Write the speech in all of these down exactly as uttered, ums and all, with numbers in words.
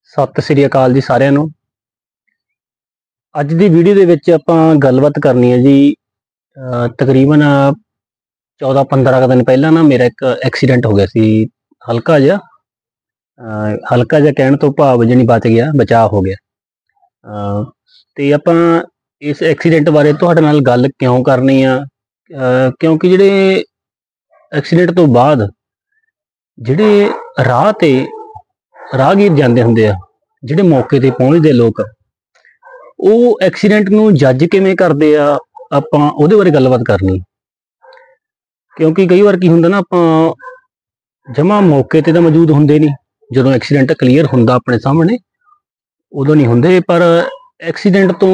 सत श्री अकाल जी सारिਆਂ ਨੂੰ। ਅੱਜ ਦੀ ਵੀਡੀਓ ਦੇ ਵਿੱਚ ਆਪਾਂ ਗੱਲਬਾਤ ਕਰਨੀ ਹੈ ਜੀ। ਤਕਰੀਬਨ चौदह पंद्रह दिन पहला ना मेरा एक एक्सीडेंट हो गया सी, हल्का जिहा हल्का जिहा कहण तो भाव जानी बच गया, बचाव हो गया। ते आपां इस एक्सीडेंट बारे तुहाडे नाल गल क्यों करनी आ, क्योंकि जिहड़े एक्सीडेंट तो बाद जिहड़े राह ते राहगीर जांदे हुंदे आ, जिहड़े मौके ते पहुंचदे लोग, ਉਹ एक्सीडेंट नूं जज किवें करदे आ, आपां ਉਹਦੇ ਬਾਰੇ ਗੱਲਬਾत करनी। क्योंकि कई बार की हुंदा ना, आपां जमा मौके ते तां मौजूद हुंदे नहीं, जदों एक्सीडेंट क्लीयर हुंदा अपने सामने उदों नहीं हुंदे, पर एक्सीडेंट तो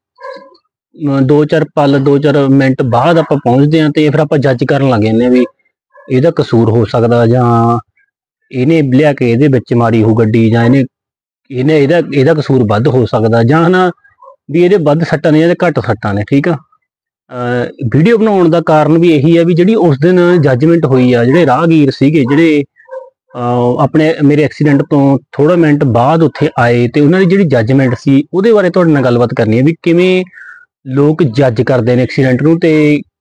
दो चार पल दो चार मिनट बाद आपां पहुंचदे आ ते फिर आपां जज करन लग जांदे भी ਇਹਦਾ कसूर हो सकदा, जां ਇਹਨੇ लिया के ਇਹਦੇ ਵਿੱਚ मारी हो गड्डी, जां ਇਹਨੇ ਇਹਨੇ ਇਹਦਾ ਇਹਦਾ कसूर ਵੱਧ हो सकदा, जां ना भी ਇਹਦੇ ਵੱਧ ਸੱਟਾਂ ने ਜਾਂ ਘੱਟ ਸੱਟਾਂ ने। ठीक आ, वीडियो बनाने का कारण भी यही है भी जी उस दिन जजमेंट हुई आ, ਜਿਹੜੇ ਰਾਹਗੀਰ ਸੀਗੇ ਜਿਹੜੇ ਆਪਣੇ ਮੇਰੇ ਐਕਸੀਡੈਂਟ ਤੋਂ ਥੋੜਾ ਮਿੰਟ ਬਾਅਦ ਉੱਥੇ ਆਏ ਤੇ ਉਹਨਾਂ ਦੀ ਜਿਹੜੀ ਜੱਜਮੈਂਟ ਸੀ ਉਹਦੇ ਬਾਰੇ ਤੁਹਾਡੇ ਨਾਲ ਗੱਲਬਾਤ ਕਰਨੀ ਹੈ ਵੀ ਕਿਵੇਂ ਲੋਕ ਜੱਜ ਕਰਦੇ ਨੇ ਐਕਸੀਡੈਂਟ ਨੂੰ ਤੇ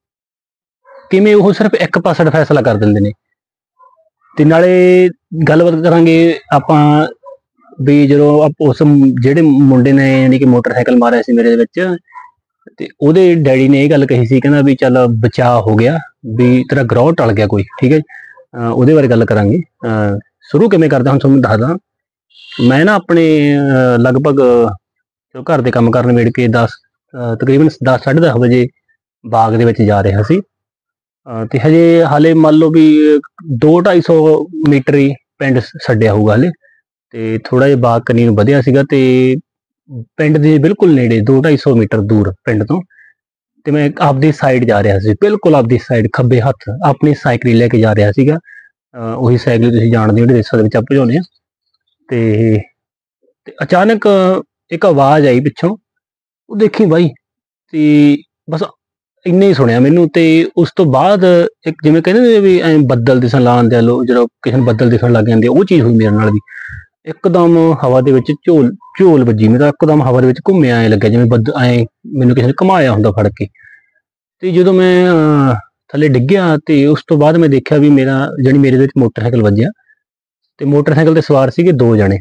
ਕਿਵੇਂ ਉਹ ਸਿਰਫ ਇੱਕ ਪਾਸਾ ਫੈਸਲਾ ਕਰ ਦਿੰਦੇ ਨੇ। ਤੇ ਨਾਲੇ ਗੱਲਬਾਤ ਕਰਾਂਗੇ ਆਪਾਂ ਵੀ ਜਦੋਂ ਉਸ ਜਿਹੜੇ ਮੁੰਡੇ ਨੇ ਯਾਨੀ ਕਿ ਮੋਟਰਸਾਈਕਲ ਮਾਰਿਆ ਸੀ ਮੇਰੇ ਵਿੱਚ ਤੇ ਉਹਦੇ ਡੈਡੀ ਨੇ ਇਹ ਗੱਲ ਕਹੀ ਸੀ, ਕਹਿੰਦਾ ਵੀ ਚੱਲ ਬਚਾਅ ਹੋ ਗਿਆ, ਵੀ ਤੇਰਾ ਗਰੋਹ ਟਲ ਗਿਆ ਕੋਈ। ਠੀਕ ਹੈ, ਉਹਦੇ ਬਾਰੇ ਗੱਲ ਕਰਾਂਗੇ। ਸ਼ੁਰੂ ਕਿਵੇਂ ਕਰਦਾ ਹੁਣ ਤੁਹਾਨੂੰ ਦੱਸਦਾ। ਮੈਂ ਨਾ ਆਪਣੇ ਲਗਭਗ ਘਰ ਦੇ ਕੰਮ ਕਰਨ ਵੇੜ ਕੇ ਦਸ ਤਕਰੀਬਨ ਦਸ ਸਾਢੇ ਦਸ ਵਜੇ ਬਾਗ ਦੇ ਵਿੱਚ ਜਾ ਰਿਹਾ ਸੀ ਤੇ ਹਜੇ ਹਾਲੇ ਮੰਨ ਲਓ ਵੀ ਦੋ ਢਾਈ ਸੌ ਮੀਟਰ ਹੀ ਪਿੰਡ ਛੱਡਿਆ ਹੋਊਗਾ ਹਾਲੇ, ਤੇ ਥੋੜਾ ਜਿਹਾ ਬਾਗ ਕੰਨੀ ਨੂੰ ਵਧਿਆ ਸੀਗਾ ਤੇ ਪਿੰਡ ਦੇ ਬਿਲਕੁਲ ਨੇੜੇ ਦੋ ਢਾਈ ਸੌ ਮੀਟਰ ਦੂਰ ਪਿੰਡ ਤੋਂ ਤੇ ਮੈਂ ਆਪਦੀ ਸਾਈਡ ਜਾ ਰਿਹਾ ਸੀ, ਬਿਲਕੁਲ ਆਪਦੀ ਸਾਈਡ ਖੱਬੇ ਹੱਥ ਆਪਣੀ ਸਾਈਕਲ ਲੈ ਕੇ ਜਾ ਰਿਹਾ ਸੀਗਾ। ਉਹੀ ਸਾਈਕਲ ਤੁਸੀਂ ਜਾਣਦੇ ਹੋ ਜਿਹੜੇ ਰੇਸਾਂ ਦੇ ਵਿੱਚ ਆਪਾਂ ਭਜਾਉਂਦੇ ਆ। ਤੇ ਅਚਾਨਕ ਇੱਕ ਆਵਾਜ਼ ਆਈ ਪਿੱਛੋਂ, ਉਹ ਦੇਖੀ ਬਾਈ, ਤੇ ਬਸ ਇੰਨੇ ਹੀ ਸੁਣਿਆ ਮੈਨੂੰ। ਤੇ ਉਸ ਤੋਂ ਬਾਅਦ ਇੱਕ ਜਿਵੇਂ ਕਹਿੰਦੇ ਵੀ ਐਂ ਬੱਦਲ ਦਿਸਣ ਲਾਣ ਦੇ ਲੋ, ਜਦੋਂ ਕਿਸੇ ਨੂੰ ਬੱਦਲ ਦਿਸਣ ਲੱਗ ਜਾਂਦੇ, ਉਹ ਚੀਜ਼ ਹੋਈ ਮੇਰੇ ਨਾਲ ਵੀ। ਇੱਕਦਮ ਹਵਾ ਦੇ ਵਿੱਚ ਝੋਲ ਝੋਲ ਵੱਜੀ, ਮੇਰਾ ਇੱਕਦਮ ਹਵਾ ਦੇ ਵਿੱਚ ਘੁੰਮਿਆ, ਐਂ ਲੱਗਿਆ ਜਿਵੇਂ ਬੱਦ ਐਂ ਮੈਨੂੰ ਕਿਸੇ ਨੇ ਘੁਮਾਇਆ ਹੁੰਦਾ ਫੜ ਕੇ। ਤੇ ਜਦੋਂ ਮੈਂ ਥੱਲੇ ਡਿੱਗਿਆ ਤੇ ਉਸ ਤੋਂ ਬਾਅਦ ਮੈਂ ਦੇਖਿਆ ਵੀ ਮੇਰਾ ਜਾਣੀ ਮੇਰੇ ਵਿੱਚ ਮੋਟਰਸਾਈਕਲ ਵੱਜਿਆ ਤੇ ਮੋਟਰਸਾਈਕਲ ਤੇ ਸਵਾਰ ਸੀਗੇ ਦੋ ਜਣੇ।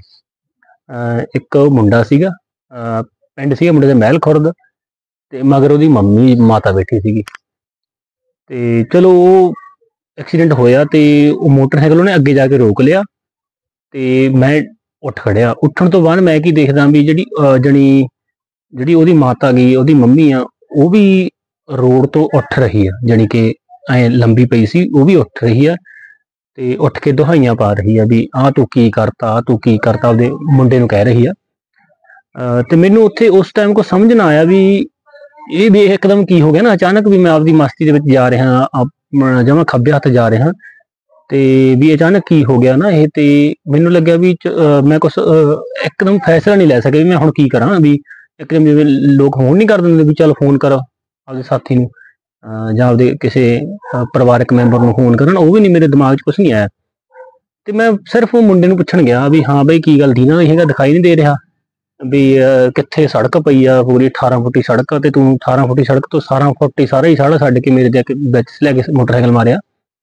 ਇੱਕ ਮੁੰਡਾ ਸੀਗਾ, ਪਿੰਡ ਸੀਗਾ ਮੁੰਡੇ ਦੇ ਮਹਿਲ ਖੁਰਦ, ਤੇ ਮਗਰ ਉਹਦੀ ਮੰਮੀ ਮਾਤਾ ਬੈਠੀ ਸੀਗੀ। ਤੇ ਚਲੋ ਉਹ ਐਕਸੀਡੈਂਟ ਹੋਇਆ ਤੇ ਉਹ ਮੋਟਰਸਾਈਕਲ ਉਹਨੇ ਅੱਗੇ ਜਾ ਕੇ ਰੋਕ ਲਿਆ ਤੇ ਮੈਂ ਉੱਠ ਖੜਿਆ। ਉੱਠਣ ਤੋਂ ਬਾਅਦ ਮੈਂ ਕੀ ਦੇਖਦਾ ਵੀ ਜਿਹੜੀ ਜਣੀ ਜਿਹੜੀ ਉਹਦੀ ਮਾਤਾ ਗਈ, ਉਹਦੀ ਮੰਮੀ ਆ, ਉਹ ਵੀ ਰੋਡ ਤੋਂ ਉੱਠ ਰਹੀ ਆ, ਜਾਣੀ ਕਿ ਐ ਲੰਬੀ ਪਈ ਸੀ, ਉਹ ਵੀ ਉੱਠ ਰਹੀ ਆ ਤੇ ਉੱਠ ਕੇ ਦੁਹਾਈਆਂ ਪਾ ਰਹੀ ਆ ਵੀ ਆਹ ਤੂੰ ਕੀ ਕਰਤਾ, ਤੂੰ ਕੀ ਕਰਤਾ, ਉਹਦੇ ਮੁੰਡੇ ਨੂੰ ਕਹਿ ਰਹੀ ਆ। ਤੇ ਮੈਨੂੰ ਉੱਥੇ ਉਸ ਟਾਈਮ ਕੋ ਸਮਝ ਨਾ ਆਇਆ ਵੀ ਇਹ ਵੀ ਇੱਕਦਮ ਕੀ ਹੋ ਗਿਆ ਨਾ ਅਚਾਨਕ, ਵੀ ਮੈਂ ਆਪਦੀ ਮਸਤੀ ਦੇ ਵਿੱਚ ਜਾ ਰਿਹਾ, ਜਮਾਂ ਖੱਬੇ ਹੱਥ ਜਾ ਰਿਹਾ ਤੇ ਵੀ ਅਚਾਨਕ ਕੀ ਹੋ ਗਿਆ ਨਾ ਇਹ। ਤੇ ਮੈਨੂੰ ਲੱਗਿਆ ਵੀ ਮੈਂ ਕੁਛ ਇੱਕਦਮ ਫੈਸਲਾ ਨਹੀਂ ਲੈ ਸਕਿਆ ਵੀ ਮੈਂ ਹੁਣ ਕੀ ਕਰਾਂ। ਵੀ ਇੱਕਦਮ ਜਿਵੇਂ ਲੋਕ ਫੋਨ ਨਹੀਂ ਕਰ ਦਿੰਦੇ ਵੀ ਚੱਲ ਫੋਨ ਕਰ ਆਪਦੇ ਸਾਥੀ ਨੂੰ ਜਾਂ ਆਪਦੇ ਕਿਸੇ ਪਰਿਵਾਰਕ ਮੈਂਬਰ ਨੂੰ ਫੋਨ ਕਰਨ, ਉਹ ਵੀ ਨਹੀਂ ਮੇਰੇ ਦਿਮਾਗ 'ਚ ਕੁਛ ਨਹੀਂ ਆਇਆ। ਤੇ ਮੈਂ ਸਿਰਫ ਉਹ ਮੁੰਡੇ ਨੂੰ ਪੁੱਛਣ ਗਿਆ ਵੀ ਹਾਂ ਬਈ ਕੀ ਗੱਲ, ਦੀਨਾ ਇਹ ਦਿਖਾਈ ਨਹੀਂ ਦੇ ਰਿਹਾ ਵੀ ਕਿੱਥੇ ਸੜਕ ਪਈ ਆ ਪੂਰੀ ਅਠਾਰਾਂ ਫੁੱਟੀ ਸੜਕ, ਤੇ ਤੂੰ ਅਠਾਰਾਂ ਫੁੱਟੀ ਸੜਕ ਤੋਂ ਸਤਾਰਾਂ ਫੁੱਟੀ ਸਾਰਾ ਹੀ ਸਾੜਾ ਛੱਡ ਕੇ ਮੇਰੇ ਦੇ ਵਿੱਚ ਲੈ ਕੇ ਮੋਟਰਸਾਈਕਲ ਮਾਰਿਆ।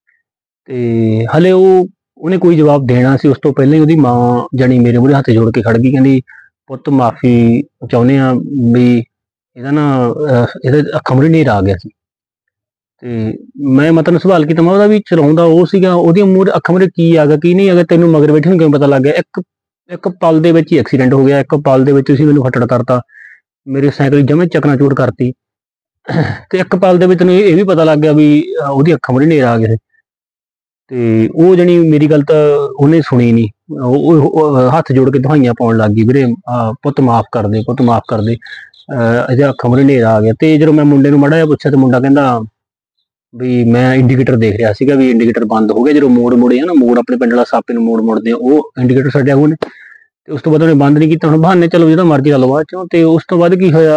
ਤੇ ਹਲੇ ਉਹ ਉਹਨੇ ਕੋਈ ਜਵਾਬ ਦੇਣਾ ਸੀ, ਉਸ ਤੋਂ ਪਹਿਲਾਂ ਹੀ ਉਹਦੀ ਮਾਂ ਜਾਣੀ ਮੇਰੇ ਮੂਹਰੇ ਹੱਥ ਜੋੜ ਕੇ ਖੜ ਗਈ, ਕਹਿੰਦੀ ਪੁੱਤ ਮਾਫੀ ਚਾਹੁੰਦੇ ਆ ਵੀ ਇਹਦਾ ਨਾ ਇਹਦੇ ਅੱਖਾਂ ਮੂਹਰੇ ਹਨੇਰਾ ਆ ਗਿਆ ਸੀ। ਤੇ ਮੈਂ ਮਤਲਬ ਸਵਾਲ ਕੀਤਾ, ਮੈਂ ਉਹਦਾ ਵੀ ਚਲਾਉਂਦਾ ਉਹ ਸੀਗਾ, ਉਹਦੀ ਮੂਹਰੇ ਅੱਖਾਂ ਮੂਹਰੇ ਕੀ ਆ ਗਿਆ ਕੀ ਨਹੀਂ ਆ ਗਿਆ, ਤੈਨੂੰ ਮਗਰ ਬੈਠੇ ਨੂੰ ਕਿਵੇਂ ਪਤਾ ਲੱਗ ਗਿਆ? ਇੱਕ ਇੱਕ ਪਲ ਦੇ ਵਿੱਚ ਹੀ ਐਕਸੀਡੈਂਟ ਹੋ ਗਿਆ, ਇੱਕ ਪਲ ਦੇ ਵਿੱਚ ਤੁਸੀਂ ਮੈਨੂੰ ਫੱਟੜ ਕਰਤਾ, ਮੇਰੇ ਸਾਈਕਲ ਜਮੇ ਚਕਨਾਚੂਰ ਕਰਤੀ ਤੇ ਇੱਕ ਪਲ ਦੇ ਵਿੱਚ ਤੈਨੂੰ ਇਹ ਵੀ ਪਤਾ ਲੱਗ ਗਿਆ ਵੀ ਉਹਦੀ ਅੱਖਾਂ ਮੂਹਰੇ ਹਨੇਰਾ ਆ ਗਿਆ। ਤੇ ਉਹ ਜਾਣੀ ਮੇਰੀ ਗੱਲ ਤਾਂ ਉਹਨੇ ਸੁਣੀ ਨਹੀਂ, ਉਹ ਹੱਥ ਜੋੜ ਕੇ ਦੁਹਾਈਆਂ ਪਾਉਣ ਲੱਗ ਗਈ, ਵੀਰੇ ਪੁੱਤ ਮਾਫ ਕਰ ਦੇ, ਪੁੱਤ ਮਾਫ ਕਰ ਦੇ, ਇਹਦੇ ਅੱਖਾਂ ਮੂਹਰੇ ਹਨੇਰਾ ਆ ਗਿਆ। ਤੇ ਜਦੋਂ ਮੈਂ ਮੁੰਡੇ ਨੂੰ ਮਾੜਾ ਜਿਹਾ ਪੁੱਛਿਆ ਤੇ ਮੁੰਡਾ ਕਹਿੰਦਾ ਵੀ ਮੈਂ ਇੰਡੀਕੇਟਰ ਦੇਖ ਰਿਹਾ ਸੀਗਾ ਵੀ ਇੰਡੀਕੇਟਰ ਬੰਦ ਹੋ ਗਿਆ, ਜਦੋਂ ਮੋੜ ਮੁੜੇ ਆ ਨਾ, ਮੋੜ ਆਪਣੇ ਪਿੰਡ ਵਾਲਾ ਸਾਪੇ ਨੂੰ ਮੋੜ ਮੁੜਦੇ ਆ, ਉਹ ਇੰਡੀਕੇਟਰ ਛੱਡਿਆ ਉਹਨੇ ਤੇ ਉਸ ਤੋਂ ਬਾਅਦ ਉਹਨੇ ਬੰਦ ਨਹੀਂ ਕੀਤਾ। ਹੁਣ ਬਹਾਨੇ ਚਲੋ ਜਦੋਂ ਮਰਜ਼ੀ ਲਾ ਲਓ ਬਾਅਦ ਚੋਂ। ਤੇ ਉਸ ਤੋਂ ਬਾਅਦ ਕੀ ਹੋਇਆ,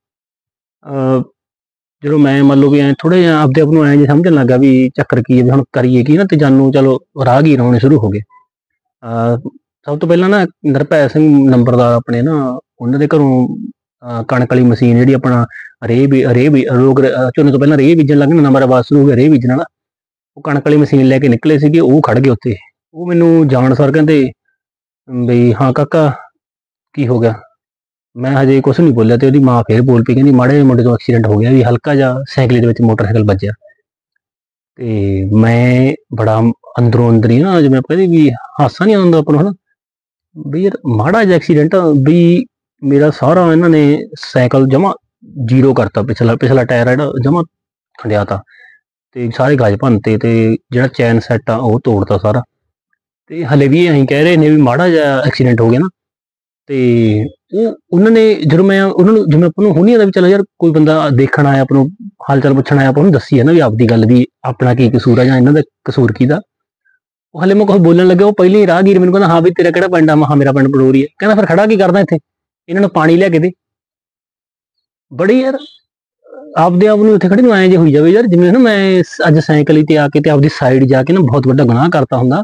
ਜਦੋਂ ਮੈਂ ਮੰਨ ਲਓ ਵੀ ਐਂ ਥੋੜ੍ਹਾ ਜਿਹਾ ਆਪਦੇ ਆਪ ਨੂੰ ਐਂ ਜੇ ਸਮਝਣ ਲੱਗਾ ਵੀ ਚੱਕਰ ਕੀ ਹੈ, ਵੀ ਹੁਣ ਕਰੀਏ ਕੀ ਨਾ, ਤੇ ਜਾਨੂੰ ਚਲੋ ਰਾਹਗੀਰ ਹੋਣੇ ਸ਼ੁਰੂ ਹੋ ਗਏ। ਸਭ ਤੋਂ ਪਹਿਲਾਂ ਨਾ ਨਿਰਭੈ ਸਿੰਘ ਨੰਬਰਦਾਰ ਆਪਣੇ ਨਾ ਉਹਨਾਂ ਦੇ ਘਰੋਂ ਅਹ ਕਣਕ ਵਾਲੀ ਮਸ਼ੀਨ ਜਿਹੜੀ ਆਪਣਾ ਰੇ ਵੀ ਰੇ ਵੀ ਰੋਗ ਅਹ ਝੋਨੇ ਤੋਂ ਪਹਿਲਾਂ ਰੇ ਬੀਜਣ ਲੱਗ ਨੰਬਰ ਆਵਾਜ਼ ਸ਼ੁਰੂ ਹੋ ਗਿਆ ਰੇ ਬੀਜਣ ਵਾਲਾ। ਉਹ ਕਣਕ ਵਾਲੀ ਮਸ਼ੀਨ ਲੈ ਕੇ ਨਿਕਲੇ ਸੀਗੇ, ਉਹ ਖੜ ਗਏ ਉੱਥੇ। ਉਹ ਮੈਨੂੰ ਜਾਣ ਸਰ ਕਹਿੰਦੇ ਬਈ ਹਾਂ ਕਾਕਾ ਕੀ ਹੋ ਗਿਆ। ਮੈਂ ਹਜੇ ਕੁਛ ਨਹੀਂ ਬੋਲਿਆ ਤੇ ਉਹਦੀ ਮਾਂ ਫੇਰ ਬੋਲ ਪਈ, ਕਹਿੰਦੀ ਮਾੜੇ ਜਿਹੇ ਮੁੰਡੇ ਤੋਂ ਐਕਸੀਡੈਂਟ ਹੋ ਗਿਆ, ਵੀ ਹਲਕਾ ਜਿਹਾ ਸਾਈਕਲ ਦੇ ਵਿੱਚ ਮੋਟਰਸਾਈਕਲ ਵੱਜਿਆ। ਤੇ ਮੈਂ ਬੜਾ ਅੰਦਰੋਂ ਅੰਦਰ ਹੀ ਨਾ ਜਿਵੇਂ ਆਪਾਂ ਕਹਿੰਦੇ ਵੀ ਹਾਸਾ ਨਹੀਂ ਆਉਂਦਾ ਆਪਾਂ ਨੂੰ ਹਨਾ, ਵੀ ਯਾਰ ਮਾੜਾ ਜਿਹਾ ਐਕਸੀਡੈਂਟ ਵੀ ਮੇਰਾ ਸਾਰਾ ਇਹਨਾਂ ਨੇ ਸਾਈਕਲ ਜਮਾ ਜ਼ੀਰੋ ਕਰਤਾ, ਪਿਛਲਾ ਪਿਛਲਾ ਟਾਇਰ ਜਿਹੜਾ ਜਮਾ ਖੰਡਿਆਤਾ ਤੇ ਸਾਰੇ ਗਾਜ ਭੰਨਤੇ ਤੇ ਜਿਹੜਾ ਚੈਨ ਸੈੱਟ ਆ ਉਹ ਤੋੜਤਾ ਸਾਰਾ। ਤੇ ਹਲੇ ਵੀ ਅਸੀਂ ਕਹਿ ਰਹੇ ਨੇ ਵੀ ਮਾੜਾ ਜਿਹਾ ਐਕਸੀਡੈਂਟ ਹੋ ਗਿਆ ਨਾ। ਤੇ ਉਹ ਉਹਨਾਂ ਨੇ ਜਦੋਂ ਮੈਂ ਉਹਨਾਂ ਨੂੰ ਜਿਵੇਂ ਆਪਾਂ ਨੂੰ ਹੁਣੀ ਆਦਾ ਵੀ ਚਲੋ ਯਾਰ ਕੋਈ ਬੰਦਾ ਦੇਖਣ ਆਇਆ ਆਪਾਂ ਨੂੰ ਹਾਲ ਚਾਲ ਪੁੱਛਣ ਆਇਆ ਆਪਾਂ ਉਹਨੂੰ ਦੱਸੀ ਹੈ ਨਾ ਵੀ ਆਪਦੀ ਗੱਲ ਵੀ ਆਪਣਾ ਕੀ ਕਸੂਰ ਆ ਜਾਂ ਇਹਨਾਂ ਦਾ ਕਸੂਰ ਕੀ ਦਾ। ਉਹ ਹਲੇ ਮੈਂ ਕੁਛ ਬੋਲਣ ਲੱਗਿਆ, ਉਹ ਪਹਿਲੇ ਹੀ ਰਾਹਗੀਰ ਮੈਨੂੰ ਕਹਿੰਦਾ ਹਾਂ ਵੀ ਤੇਰਾ ਕਿਹੜਾ ਪਿੰਡ ਆ। ਮੈਂ ਕਿਹਾ ਮੇਰਾ ਪਿੰਡ ਪਡੋਰੀ ਹੈ। ਕਹਿੰਦਾ ਫਿਰ ਖੜਾ ਕੀ ਕਰਦਾ ਇੱਥੇ, ਇਹਨਾਂ ਨੂੰ ਪਾਣੀ ਲਿਆ ਕੇ ਦੇ। ਬੜੀ ਯਾਰ ਆਪਦੇ ਆਪ ਨੂੰ ਇੱਥੇ ਖੜੇ ਨੂੰ ਐਂ ਜੇ ਹੋਈ ਜਾਵੇ ਯਾਰ ਜਿਵੇਂ ਨਾ ਮੈਂ ਅੱਜ ਸਾਈਕਲ ਤੇ ਆ ਕੇ ਤੇ ਆਪਦੀ ਸਾਈਡ ਜਾ ਕੇ ਨਾ ਬਹੁਤ ਵੱਡਾ ਗੁਨਾਹ ਕਰਤਾ ਹੁੰਦਾ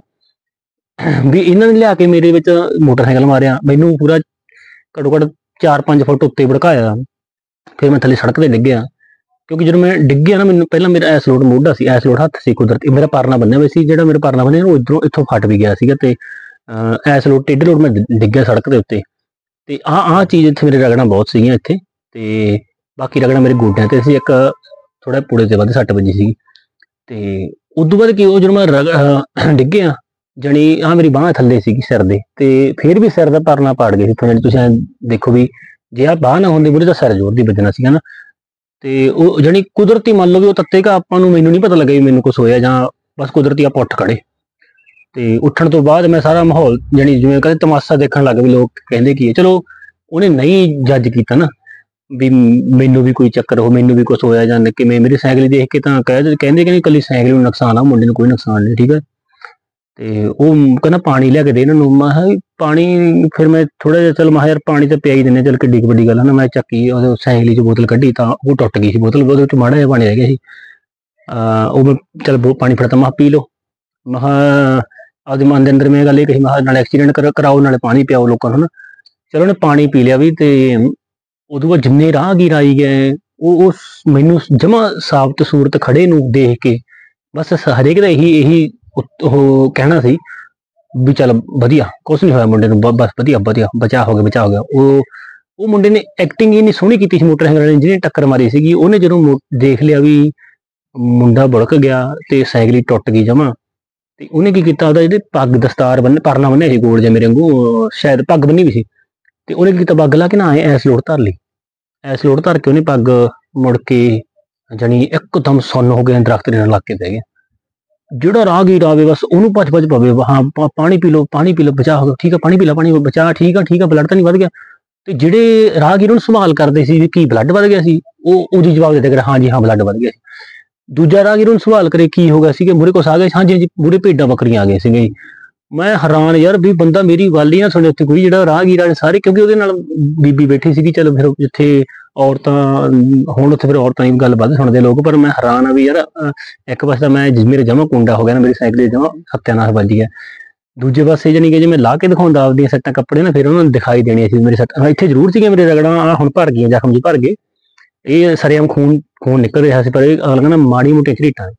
ਵੀ ਇਹਨਾਂ ਨੇ ਲਿਆ ਕੇ ਮੇਰੇ ਵਿੱਚ ਮੋਟਰਸਾਈਕਲ ਮਾਰਿਆ, ਮੈਨੂੰ ਪੂਰਾ ਘੱਟੋ ਘੱਟ ਚਾਰ ਪੰਜ ਫੁੱਟ ਉੱਤੇ ਭੜਕਾਇਆ। ਫਿਰ ਮੈਂ ਥੱਲੇ ਸੜਕ ਤੇ ਡਿੱਗਿਆ, ਕਿਉਂਕਿ ਜਦੋਂ ਮੈਂ ਡਿੱਗਿਆ ਨਾ ਮੈਨੂੰ ਪਹਿਲਾਂ ਮੇਰਾ ਐਸ ਲੋਟ ਮੋਢਾ ਸੀ, ਐਸ ਲੋਟ ਹੱਥ ਸੀ ਕੁਦਰਤੀ, ਮੇਰਾ ਪਰਨਾ ਬੰਨਿਆ ਹੋਇਆ ਸੀ, ਜਿਹੜਾ ਮੇਰਾ ਪਰਨਾ ਬੰਨਿਆ ਉਹ ਇੱਧਰੋਂ ਇੱਥੋਂ ਫਟ ਵੀ ਗਿਆ ਸੀਗਾ ਤੇ ਐਸ ਲੋਟ ਟੇਢੇ ਲੋਟ ਮੈਂ ਡਿੱਗਿਆ ਸੜਕ ਦੇ ਉੱਤੇ। ਤੇ ਆਹ ਆਹ ਚੀਜ਼ ਇੱਥੇ ਮੇਰੇ ਰਗੜਾਂ ਬਹੁਤ ਸੀਗੀਆਂ ਇੱਥੇ, ਤੇ ਬਾਕੀ ਰਗੜਾਂ ਮੇਰੇ ਗੋਡਿਆਂ ਤੇ ਸੀ, ਇੱਕ ਥੋੜਾ ਪੁੜੇ ਤੇ ਵੱਧ ਸੱਟ ਵੱਜੀ ਸੀਗੀ। ਤੇ ਉਦੋਂ ਬਾਅਦ ਕੀ ਉਹ ਜਦੋਂ ਮੈਂ ਰਗ ਡਿੱਗਿਆ ਜਾਣੀ ਆਹ ਮੇਰੀ ਬਾਂਹ ਥੱਲੇ ਸੀਗੀ ਸਿਰ ਦੇ, ਤੇ ਫਿਰ ਵੀ ਸਿਰ ਦਾ ਪਰਨਾ ਪਾੜ ਗਿਆ ਸੀ। ਤੁਸੀਂ ਦੇਖੋ ਵੀ ਜੇ ਆਹ ਬਾਂਹ ਨਾ ਹੁੰਦੀ ਬੁਰੇ ਤਾਂ ਸਿਰ ਜ਼ੋਰ ਦੀ ਵੱਜਣਾ ਸੀਗਾ ਨਾ। ਤੇ ਉਹ ਜਾਣੀ ਕੁਦਰਤੀ ਮੰਨ ਲਓ ਵੀ ਉਹ ਤੱਤੇ ਕਾ ਆਪਾਂ ਨੂੰ ਮੈਨੂੰ ਨਹੀਂ ਪਤਾ ਲੱਗਾ ਵੀ ਮੈਨੂੰ ਕੁਛ ਹੋਇਆ ਜਾਂ ਬਸ ਕੁਦਰਤੀ ਆਪਾਂ ਉੱਠ ਖੜੇ। ਤੇ ਉੱਠਣ ਤੋਂ ਬਾਅਦ ਮੈਂ ਸਾਰਾ ਮਾਹੌਲ ਜਾਣੀ ਜਿਵੇਂ ਕਹਿੰਦੇ ਤਮਾਸ਼ਾ ਦੇਖਣ ਲੱਗ ਵੀ ਲੋਕ ਕਹਿੰਦੇ ਕੀ ਹੈ। ਚਲੋ ਉਹਨੇ ਨਹੀਂ ਜੱਜ ਕੀਤਾ ਨਾ ਵੀ ਮੈਨੂੰ ਵੀ ਕੋਈ ਚੱਕਰ ਹੋ, ਮੈਨੂੰ ਵੀ ਕੁਛ ਹੋਇਆ ਜਾਂ ਕਿਵੇਂ। ਮੇਰੀ ਸਾਈਕਲ ਦੇਖ ਕੇ ਤਾਂ ਕਹਿ ਕਹਿੰਦੇ ਕਿ ਇਕੱਲੀ ਸਾਈਕਲ ਨੂੰ ਨੁਕਸਾਨ ਆ, ਮੁੰਡੇ ਨੂੰ ਕੋਈ ਨੁਕਸਾਨ ਨਹੀਂ, ਠੀਕ ਹੈ। ਤੇ ਉਹ ਕਹਿੰਦਾ ਪਾਣੀ ਲਿਆ ਕੇ ਦੇ ਇਹਨਾਂ ਨੂੰ। ਮੈਂ ਕਿਹਾ ਪਾਣੀ, ਫਿਰ ਮੈਂ ਥੋੜਾ ਜਿਹਾ ਚਲ ਮੈਂ ਯਾਰ ਪਾਣੀ ਤਾਂ ਪਿਆ ਹੀ ਦਿੰਦੇ, ਚਲ ਕਿੱਡੀ ਵੱਡੀ ਗੱਲ ਹੈ ਨਾ। ਮੈਂ ਚੱਕੀ ਉਹਦੇ ਸਾਈਕਲ 'ਚ ਬੋਤਲ ਕੱਢੀ ਤਾਂ ਉਹ ਟੁੱਟ ਗਈ ਸੀ ਬੋਤਲ, ਉਹਦੇ ਵਿੱਚ ਮਾੜਾ ਜਿਹਾ ਪਾਣੀ ਰਹਿ ਗਿਆ ਸੀ। ਉਹ ਮੈਂ ਚਲ ਬਹੁਤ ਪਾਣੀ ਫੜਤਾ, ਮੈਂ ਪੀ ਲਓ। ਮੈਂ ਕਿਹਾ ਆਪਦੇ ਮਨ ਦੇ ਅੰਦਰ ਮੈਂ ਗੱਲ ਇਹ ਕਹੀ, ਮੈਂ ਨਾਲੇ ਐਕਸੀਡੈਂਟ ਕਰਾਓ ਨਾਲੇ ਪਾਣੀ ਪਿਆਓ ਲੋਕਾਂ ਨੂੰ ਨਾ। ਚਲੋ ਉਹਨੇ ਪਾਣੀ ਪੀ ਲਿਆ ਵੀ। ਤੇ ਉਦੋਂ ਬਾਅਦ ਜਿੰਨੇ ਰਾਹਗੀਰ ਆਈ ਗਏ ਉਹ ਉਸ ਮੈਨੂੰ ਜਮਾ ਸਾਬਤ ਸੂਰਤ ਖੜੇ ਨੂੰ ਦੇਖ ਕੇ ਬਸ ਹਰੇਕ ਦਾ ਇਹੀ ਇਹੀ ਉਹ ਕਹਿਣਾ ਸੀ ਵੀ ਚੱਲ ਵਧੀਆ ਕੁਛ ਨਹੀਂ ਹੋਇਆ ਮੁੰਡੇ ਨੂੰ, ਬਸ ਵਧੀਆ ਵਧੀਆ ਬਚਾਅ ਹੋ ਗਿਆ ਬਚਾਅ ਹੋ ਗਿਆ। ਉਹ ਉਹ ਮੁੰਡੇ ਨੇ ਐਕਟਿੰਗ ਇੰਨੀ ਸੋਹਣੀ ਕੀਤੀ ਸੀ ਮੋਟਰਸਾਈਕਲ ਵਾਲੇ ਜਿਹਨੇ ਟੱਕਰ ਮਾਰੀ ਸੀਗੀ। ਉਹਨੇ ਜਦੋਂ ਦੇਖ ਲਿਆ ਵੀ ਮੁੰਡਾ ਬੁੜਕ ਗਿਆ ਤੇ ਸਾਈਕਲ ਹੀ ਟੁੱਟ ਗਈ ਜਮਾ, ਤੇ ਉਹਨੇ ਕੀ ਕੀਤਾ ਉਹਦਾ ਜਿਹੜੇ ਪੱਗ ਦਸਤਾਰ ਬੰਨ ਪਰਨਾ ਬੰਨਿਆ ਸੀ ਗੋਲ ਜਿਹਾ ਮੇਰੇ ਵਾਂਗੂ, ਸ਼ਾਇਦ ਪੱਗ ਬੰਨੀ ਵੀ ਸੀ। ਤੇ ਉਹਨੇ ਕੀ ਕੀਤਾ ਪੱਗ ਲਾ ਕੇ ਨਾ ਆਏ ਐਸ ਲੋਟ ਧਰ ਲਈ, ਐਸ ਲੋਟ ਧਰ ਕੇ ਉਹਨੇ ਪੱਗ ਮੁੜ ਕੇ ਜਾਣੀ ਇੱਕਦਮ ਸੁੰਨ ਹੋ ਗਿਆ, ਦਰਖਤ ਦੇ ਨਾਲ ਲੱਗ ਕੇ ਬਹਿ ਗਿਆ। ਜਿਹੜਾ ਰਾਹਗੀਰ ਆਵੇ ਬਸ ਉਹਨੂੰ ਭੱਜ ਭੱਜ ਪਵੇ, ਹਾਂ ਪਾਣੀ ਪੀ ਲਓ ਪਾਣੀ ਪੀ ਲਓ ਬਚਾਅ ਹੋ ਗਿਆ, ਠੀਕ ਆ ਪਾਣੀ ਪੀ ਲਾ ਪਾਣੀ ਬਚਾਅ, ਠੀਕ ਆ ਠੀਕ ਆ ਬਲੱਡ ਤਾਂ ਨਹੀਂ ਵੱਧ ਗਿਆ। ਤੇ ਜਿਹੜੇ ਰਾਹਗੀਰ ਉਹਨੂੰ ਸੰਭਾਲ ਕਰਦੇ ਸੀ ਵੀ ਕੀ ਬਲੱਡ ਵੱਧ ਗਿਆ ਸੀ, ਉਹ ਉਹਦੀ ਜਵਾਬ ਦੇ ਦੇ ਹਾਂ ਜੀ ਹਾਂ ਬਲੱਡ ਵੱਧ ਗਿਆ ਸੀ। ਦੂਜਾ ਰਾਹਗੀਰ ਉਹਨੂੰ ਸਵਾਲ ਕਰੇ ਕੀ ਹੋ ਗਿਆ ਸੀਗੇ, ਮੂਹਰੇ ਕੁਛ ਆ ਗਏ, ਹਾਂਜੀ ਹਾਂਜੀ ਮੂਹਰੇ ਭੇਡਾਂ ਬੱਕਰੀਆਂ ਆ ਗਏ ਸੀਗੇ। ਮੈਂ ਹੈਰਾਨ ਯਾਰ ਵੀ ਬੰਦਾ ਮੇਰੀ ਗੱਲ ਹੀ ਨਾ ਸੁਣੇ ਉੱਥੇ ਕੋਈ, ਜਿਹੜਾ ਰਾਹਗੀਰ ਵਾਲੇ ਸਾਰੇ, ਕਿਉਂਕਿ ਉਹਦੇ ਨਾਲ ਬੀਬੀ ਬੈਠੀ ਸੀਗੀ। ਚਲੋ ਫਿਰ ਜਿੱਥੇ ਔਰਤਾਂ ਹੁਣ ਉੱਥੇ ਫਿਰ ਔਰਤਾਂ ਦੀ ਗੱਲ ਵੱਧ ਸੁਣਦੇ ਲੋਕ, ਪਰ ਮੈਂ ਹੈਰਾਨ ਆ ਵੀ ਯਾਰ ਇੱਕ ਪਾਸੇ ਤਾਂ ਮੈਂ ਮੇਰੇ ਜਮਾ ਕੁੰਡਾ ਹੋ ਗਿਆ ਨਾ, ਮੇਰੀ ਸਾਈਕਲ ਦੇ ਜਮਾ ਸੱਤਿਆਨਾਸ਼ ਵੱਜ ਗਿਆ। ਦੂਜੇ ਪਾਸੇ ਜਾਨੀ ਕਿ ਜੇ ਮੈਂ ਲਾ ਕੇ ਦਿਖਾਉਂਦਾ ਆਪਦੀਆਂ ਸੱਟਾਂ ਕੱਪੜੇ ਨਾ, ਫਿਰ ਉਹਨਾਂ ਨੂੰ ਦਿਖਾਈ ਦੇਣੀਆਂ ਸੀ ਮੇਰੇ ਸੱਟ ਇੱਥੇ ਜ਼ਰੂਰ ਸੀਗੀਆਂ ਮੇਰੇ ਰਗੜਾਂ, ਆ ਹੁਣ ਭਰ ਗਈਆਂ ਜ਼ਖਮ ਜੀ ਭਰ ਗਏ, ਇਹ ਸਰੇਆਮ ਖੂਨ ਖੂਨ ਨਿਕਲ ਰਿਹਾ ਸੀ, ਪਰ ਇਹ ਅਗਲਾ ਕਹਿੰਦਾ ਮਾੜੀ ਮੋਟੀ ਝਰੀਟਾਂ।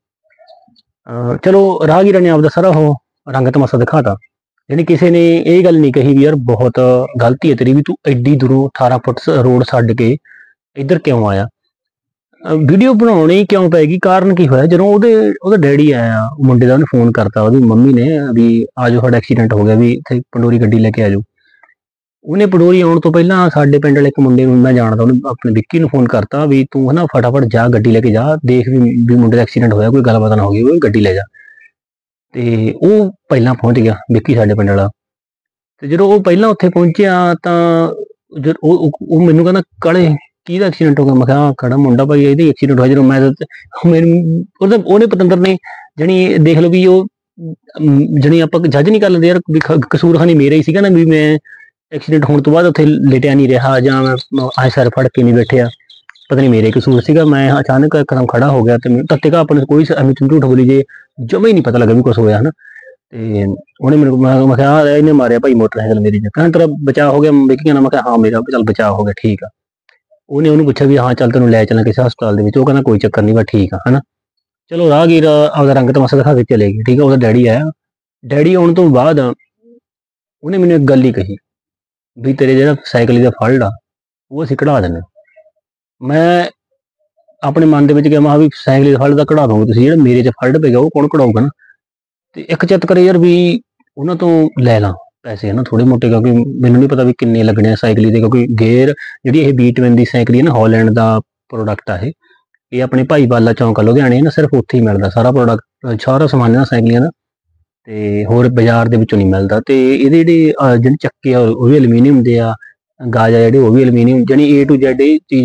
ਚਲੋ ਰਾਹਗੀਰਾਂ ਨੇ ਆਪਦਾ ਸਾਰਾ ਉਹ ਰੰਗ ਤਮਾਸ਼ਾ ਦਿਖਾਤਾ, ਯਾਨੀ ਕਿਸੇ ਨੇ ਇਹ ਗੱਲ ਨਹੀਂ ਕਹੀ ਵੀ ਯਾਰ ਬਹੁਤ ਗਲਤੀ ਹੈ ਤੇਰੀ ਵੀ ਤੂੰ ਐਡੀ ਦੂਰੋਂ ਅਠਾਰਾਂ ਫੁੱਟ ਰੋਡ ਛੱਡ ਕੇ ਇੱਧਰ ਕਿਉਂ ਆਇਆ। ਵੀਡੀਓ ਬਣਾਉਣੀ ਕਿਉਂ ਪੈਗੀ, ਕਾਰਨ ਕੀ ਹੋਇਆ, ਜਦੋਂ ਉਹਦੇ ਉਹਦਾ ਡੈਡੀ ਆਇਆ ਮੁੰਡੇ ਦਾ, ਉਹਨੇ ਫੋਨ ਕਰਤਾ ਉਹਦੀ ਮੰਮੀ ਨੇ ਵੀ ਆ ਜਾਓ ਸਾਡਾ ਐਕਸੀਡੈਂਟ ਹੋ ਗਿਆ, ਵੀ ਇੱਥੇ ਪੰਡੋਰੀ ਗੱਡੀ ਲੈ ਕੇ ਆ ਜਾਓ। ਉਹਨੇ ਪੰਡੋਰੀ ਆਉਣ ਤੋਂ ਪਹਿਲਾਂ ਸਾਡੇ ਪਿੰਡ ਵਾਲੇ ਇੱਕ ਮੁੰਡੇ ਨੂੰ ਮੈਂ ਜਾਣਦਾ, ਉਹਨੇ ਆਪਣੇ ਵਿੱਕੀ ਨੂੰ ਫੋਨ ਕਰਤਾ ਵੀ ਤੂੰ ਹਨਾ ਫਟਾਫਟ ਜਾ ਗੱਡੀ ਲੈ ਕੇ ਜਾ, ਦੇਖ ਵੀ ਵੀ ਮੁੰਡੇ ਦਾ ਐਕਸੀਡੈਂਟ ਹੋਇਆ, ਕੋਈ ਗੱਲਬਾਤ ਨਾ ਹੋ ਗਈ, ਉਹ ਗੱਡੀ ਲੈ ਜਾ। ਤੇ ਉਹ ਪਹਿਲਾਂ ਪਹੁੰਚ ਗਿਆ ਵਿੱਕੀ ਸਾਡੇ ਪਿੰਡ ਵਾਲਾ। ਤੇ ਜਦੋਂ ਉਹ ਪਹਿਲਾਂ ਉੱਥੇ ਪਹੁੰਚਿਆ ਤਾਂ ਜਦ ਉਹ ਉਹ ਮੈਨੂੰ ਕਹਿੰਦਾ ਕਾਲੇ ਕਿਹਦਾ ਐਕਸੀਡੈਂਟ ਹੋ ਗਿਆ। ਮੈਂ ਕਿਹਾ ਖੜਾ ਮੁੰਡਾ ਭਾਈ ਇਹਦਾ ਐਕਸੀਡੈਂਟ ਹੋਇਆ। ਜਦੋਂ ਮੈਂ ਮੈਨੂੰ ਉਹਦਾ ਉਹਨੇ ਪਤੰਦਰ ਨੇ ਜਾਣੀ ਦੇਖ ਲਓ ਵੀ ਉਹ ਜਾਣੀ ਆਪਾਂ ਜੱਜ ਨਹੀਂ ਕਰ ਲੈਂਦੇ ਯਾਰ ਵੀ ਕਸੂਰ ਖਾਨੀ ਮੇਰਾ ਹੀ ਸੀਗਾ ਨਾ, ਵੀ ਮੈਂ ਐਕਸੀਡੈਂਟ ਹੋਣ ਤੋਂ ਬਾਅਦ ਉੱਥੇ ਲੇਟਿਆ ਨਹੀਂ ਰਿਹਾ ਜਾਂ ਆਏ ਸਿਰ ਫੜ ਕੇ ਨਹੀਂ ਬੈਠਿਆ, ਪਤਾ ਨਹੀਂ ਮੇਰੇ ਕਸੂਰ ਸੀਗਾ। ਮੈਂ ਅਚਾਨਕ ਇੱਕਦਮ ਖੜਾ ਹੋ ਗਿਆ ਤੇ ਮੈਨੂੰ ਤੱਤੇ ਕਾ ਆਪਾਂ ਨੂੰ ਕੋਈ ਐਵੇਂ ਝੂਠ ਬੋਲੀ ਜੇ ਜਮਾ ਹੀ ਨਹੀਂ ਪਤਾ ਲੱਗਾ ਵੀ ਕੁਛ ਹੋਇਆ ਹਨਾ। ਤੇ ਉਹਨੇ ਮੈਨੂੰ ਮੈਂ ਮੈਂ ਕਿਹਾ ਆਹ ਇਹਨੇ ਮਾਰਿਆ ਭਾਈ ਮੋਟਰਸਾਈਕਲ ਮੇਰੀ 'ਚ, ਕਹਿੰਦਾ ਤੇਰਾ ਬਚਾਅ ਹੋ ਗਿਆ ਵੇਖੀ ਜਾਣਾ? ਮੈਂ ਕਿਹਾ ਹਾਂ ਮੇਰਾ ਚੱਲ ਬਚਾਅ ਹੋ ਗਿਆ, ਠੀਕ ਆ। ਉਹਨੇ ਉਹਨੂੰ ਪੁੱਛਿਆ ਵੀ ਹਾਂ ਚੱਲ ਤੈਨੂੰ ਲੈ ਚੱਲਾਂ ਕਿਸੇ ਹਸਪਤਾਲ ਦੇ ਵਿੱਚ, ਉਹ ਕਹਿੰਦਾ ਕੋਈ ਚੱਕਰ ਨਹੀਂ, ਬਸ ਠੀਕ ਆ, ਹਨਾ। ਚਲੋ ਰਾਹਗੀਰ ਆਪਦਾ ਰੰਗ ਤਮਾਸ਼ਾ ਦਿਖਾ ਕੇ ਚਲੇ ਗਏ, ਠੀਕ ਆ। ਉਹਦਾ ਡੈਡੀ ਆਇਆ, ਡੈਡੀ ਆਉਣ ਤੋਂ ਬਾਅਦ ਉਹਨੇ ਮੈਨੂੰ ਇੱਕ ਗੱਲ ਹੀ ਕਹੀ ਵੀ ਤੇਰੇ ਜਿਹੜਾ ਸਾਈਕਲ ਦਾ ਫਲਡ ਆ ਉਹ ਅਸੀਂ ਕਢਾ ਦਿੰਦੇ। ਮੈਂ ਆਪਣੇ ਮਨ ਦੇ ਵਿੱਚ ਕਿਹਾ ਮੈਂ ਵੀ ਸਾਈਕਲ ਦਾ ਫਲਡ ਤਾਂ ਕਢਾ ਦੋਗੇ ਤੁਸੀਂ, ਜਿਹੜਾ ਮੇਰੇ 'ਚ ਫਲਡ ਪੈ ਗਿਆ ਉਹ ਕੌਣ ਕਢਾਊਗਾ ਨਾ। ਤੇ ਇੱਕ ਚਿੱਤ ਕਰੇ ਯਾਰ ਵੀ ਉਹਨਾਂ ਤੋਂ ਲੈ ਲਾਂ ਪੈਸੇ, ਹੈ ਨਾ, ਥੋੜੇ ਮੋਟੇ, ਕਿਉਂਕਿ ਮੈਨੂੰ ਨਹੀਂ ਪਤਾ ਵੀ ਕਿੰਨੇ ਲੱਗਣੇ ਆ ਸਾਈਕਲੀ ਦੇ, ਕਿਉਂਕਿ ਗੇਅਰ ਜਿਹੜੀ ਇਹ ਬੀ ਟਵਿਨ ਦੀ ਸਾਈਕਲ ਹੈ ਨਾ, ਹਾਲੈਂਡ ਦਾ ਪ੍ਰੋਡਕਟ ਆ ਇਹ ਇਹ ਆਪਣੇ ਭਾਈ ਬਾਲਾ ਚੌਂਕ ਆ ਲੁਧਿਆਣੇ ਨਾ, ਸਿਰਫ ਉੱਥੇ ਹੀ ਮਿਲਦਾ ਸਾਰਾ ਪ੍ਰੋਡਕਟ, ਸਾਰਾ ਸਮਾਨ ਨਾ ਸਾਈਕਲੀਆਂ ਦਾ, ਤੇ ਹੋਰ ਬਾਜ਼ਾਰ ਦੇ ਵਿੱਚੋਂ ਨਹੀਂ ਮਿਲਦਾ। ਤੇ ਇਹਦੇ ਜਿਹੜੇ ਜਿਹੜੇ ਚੱਕੇ ਆ ਉਹ ਵੀ ਐਲੂਮੀਨੀਅਮ ਦੇ ਆ, ਗਾਜ ਆ ਜਿਹੜੇ ਉਹ ਵੀ ਐਲੂਮੀਨੀਅਮ, ਜਾਣੀ ਏ ਟੂ ਜ਼ੈਡ ਇਹ ਚੀਜ਼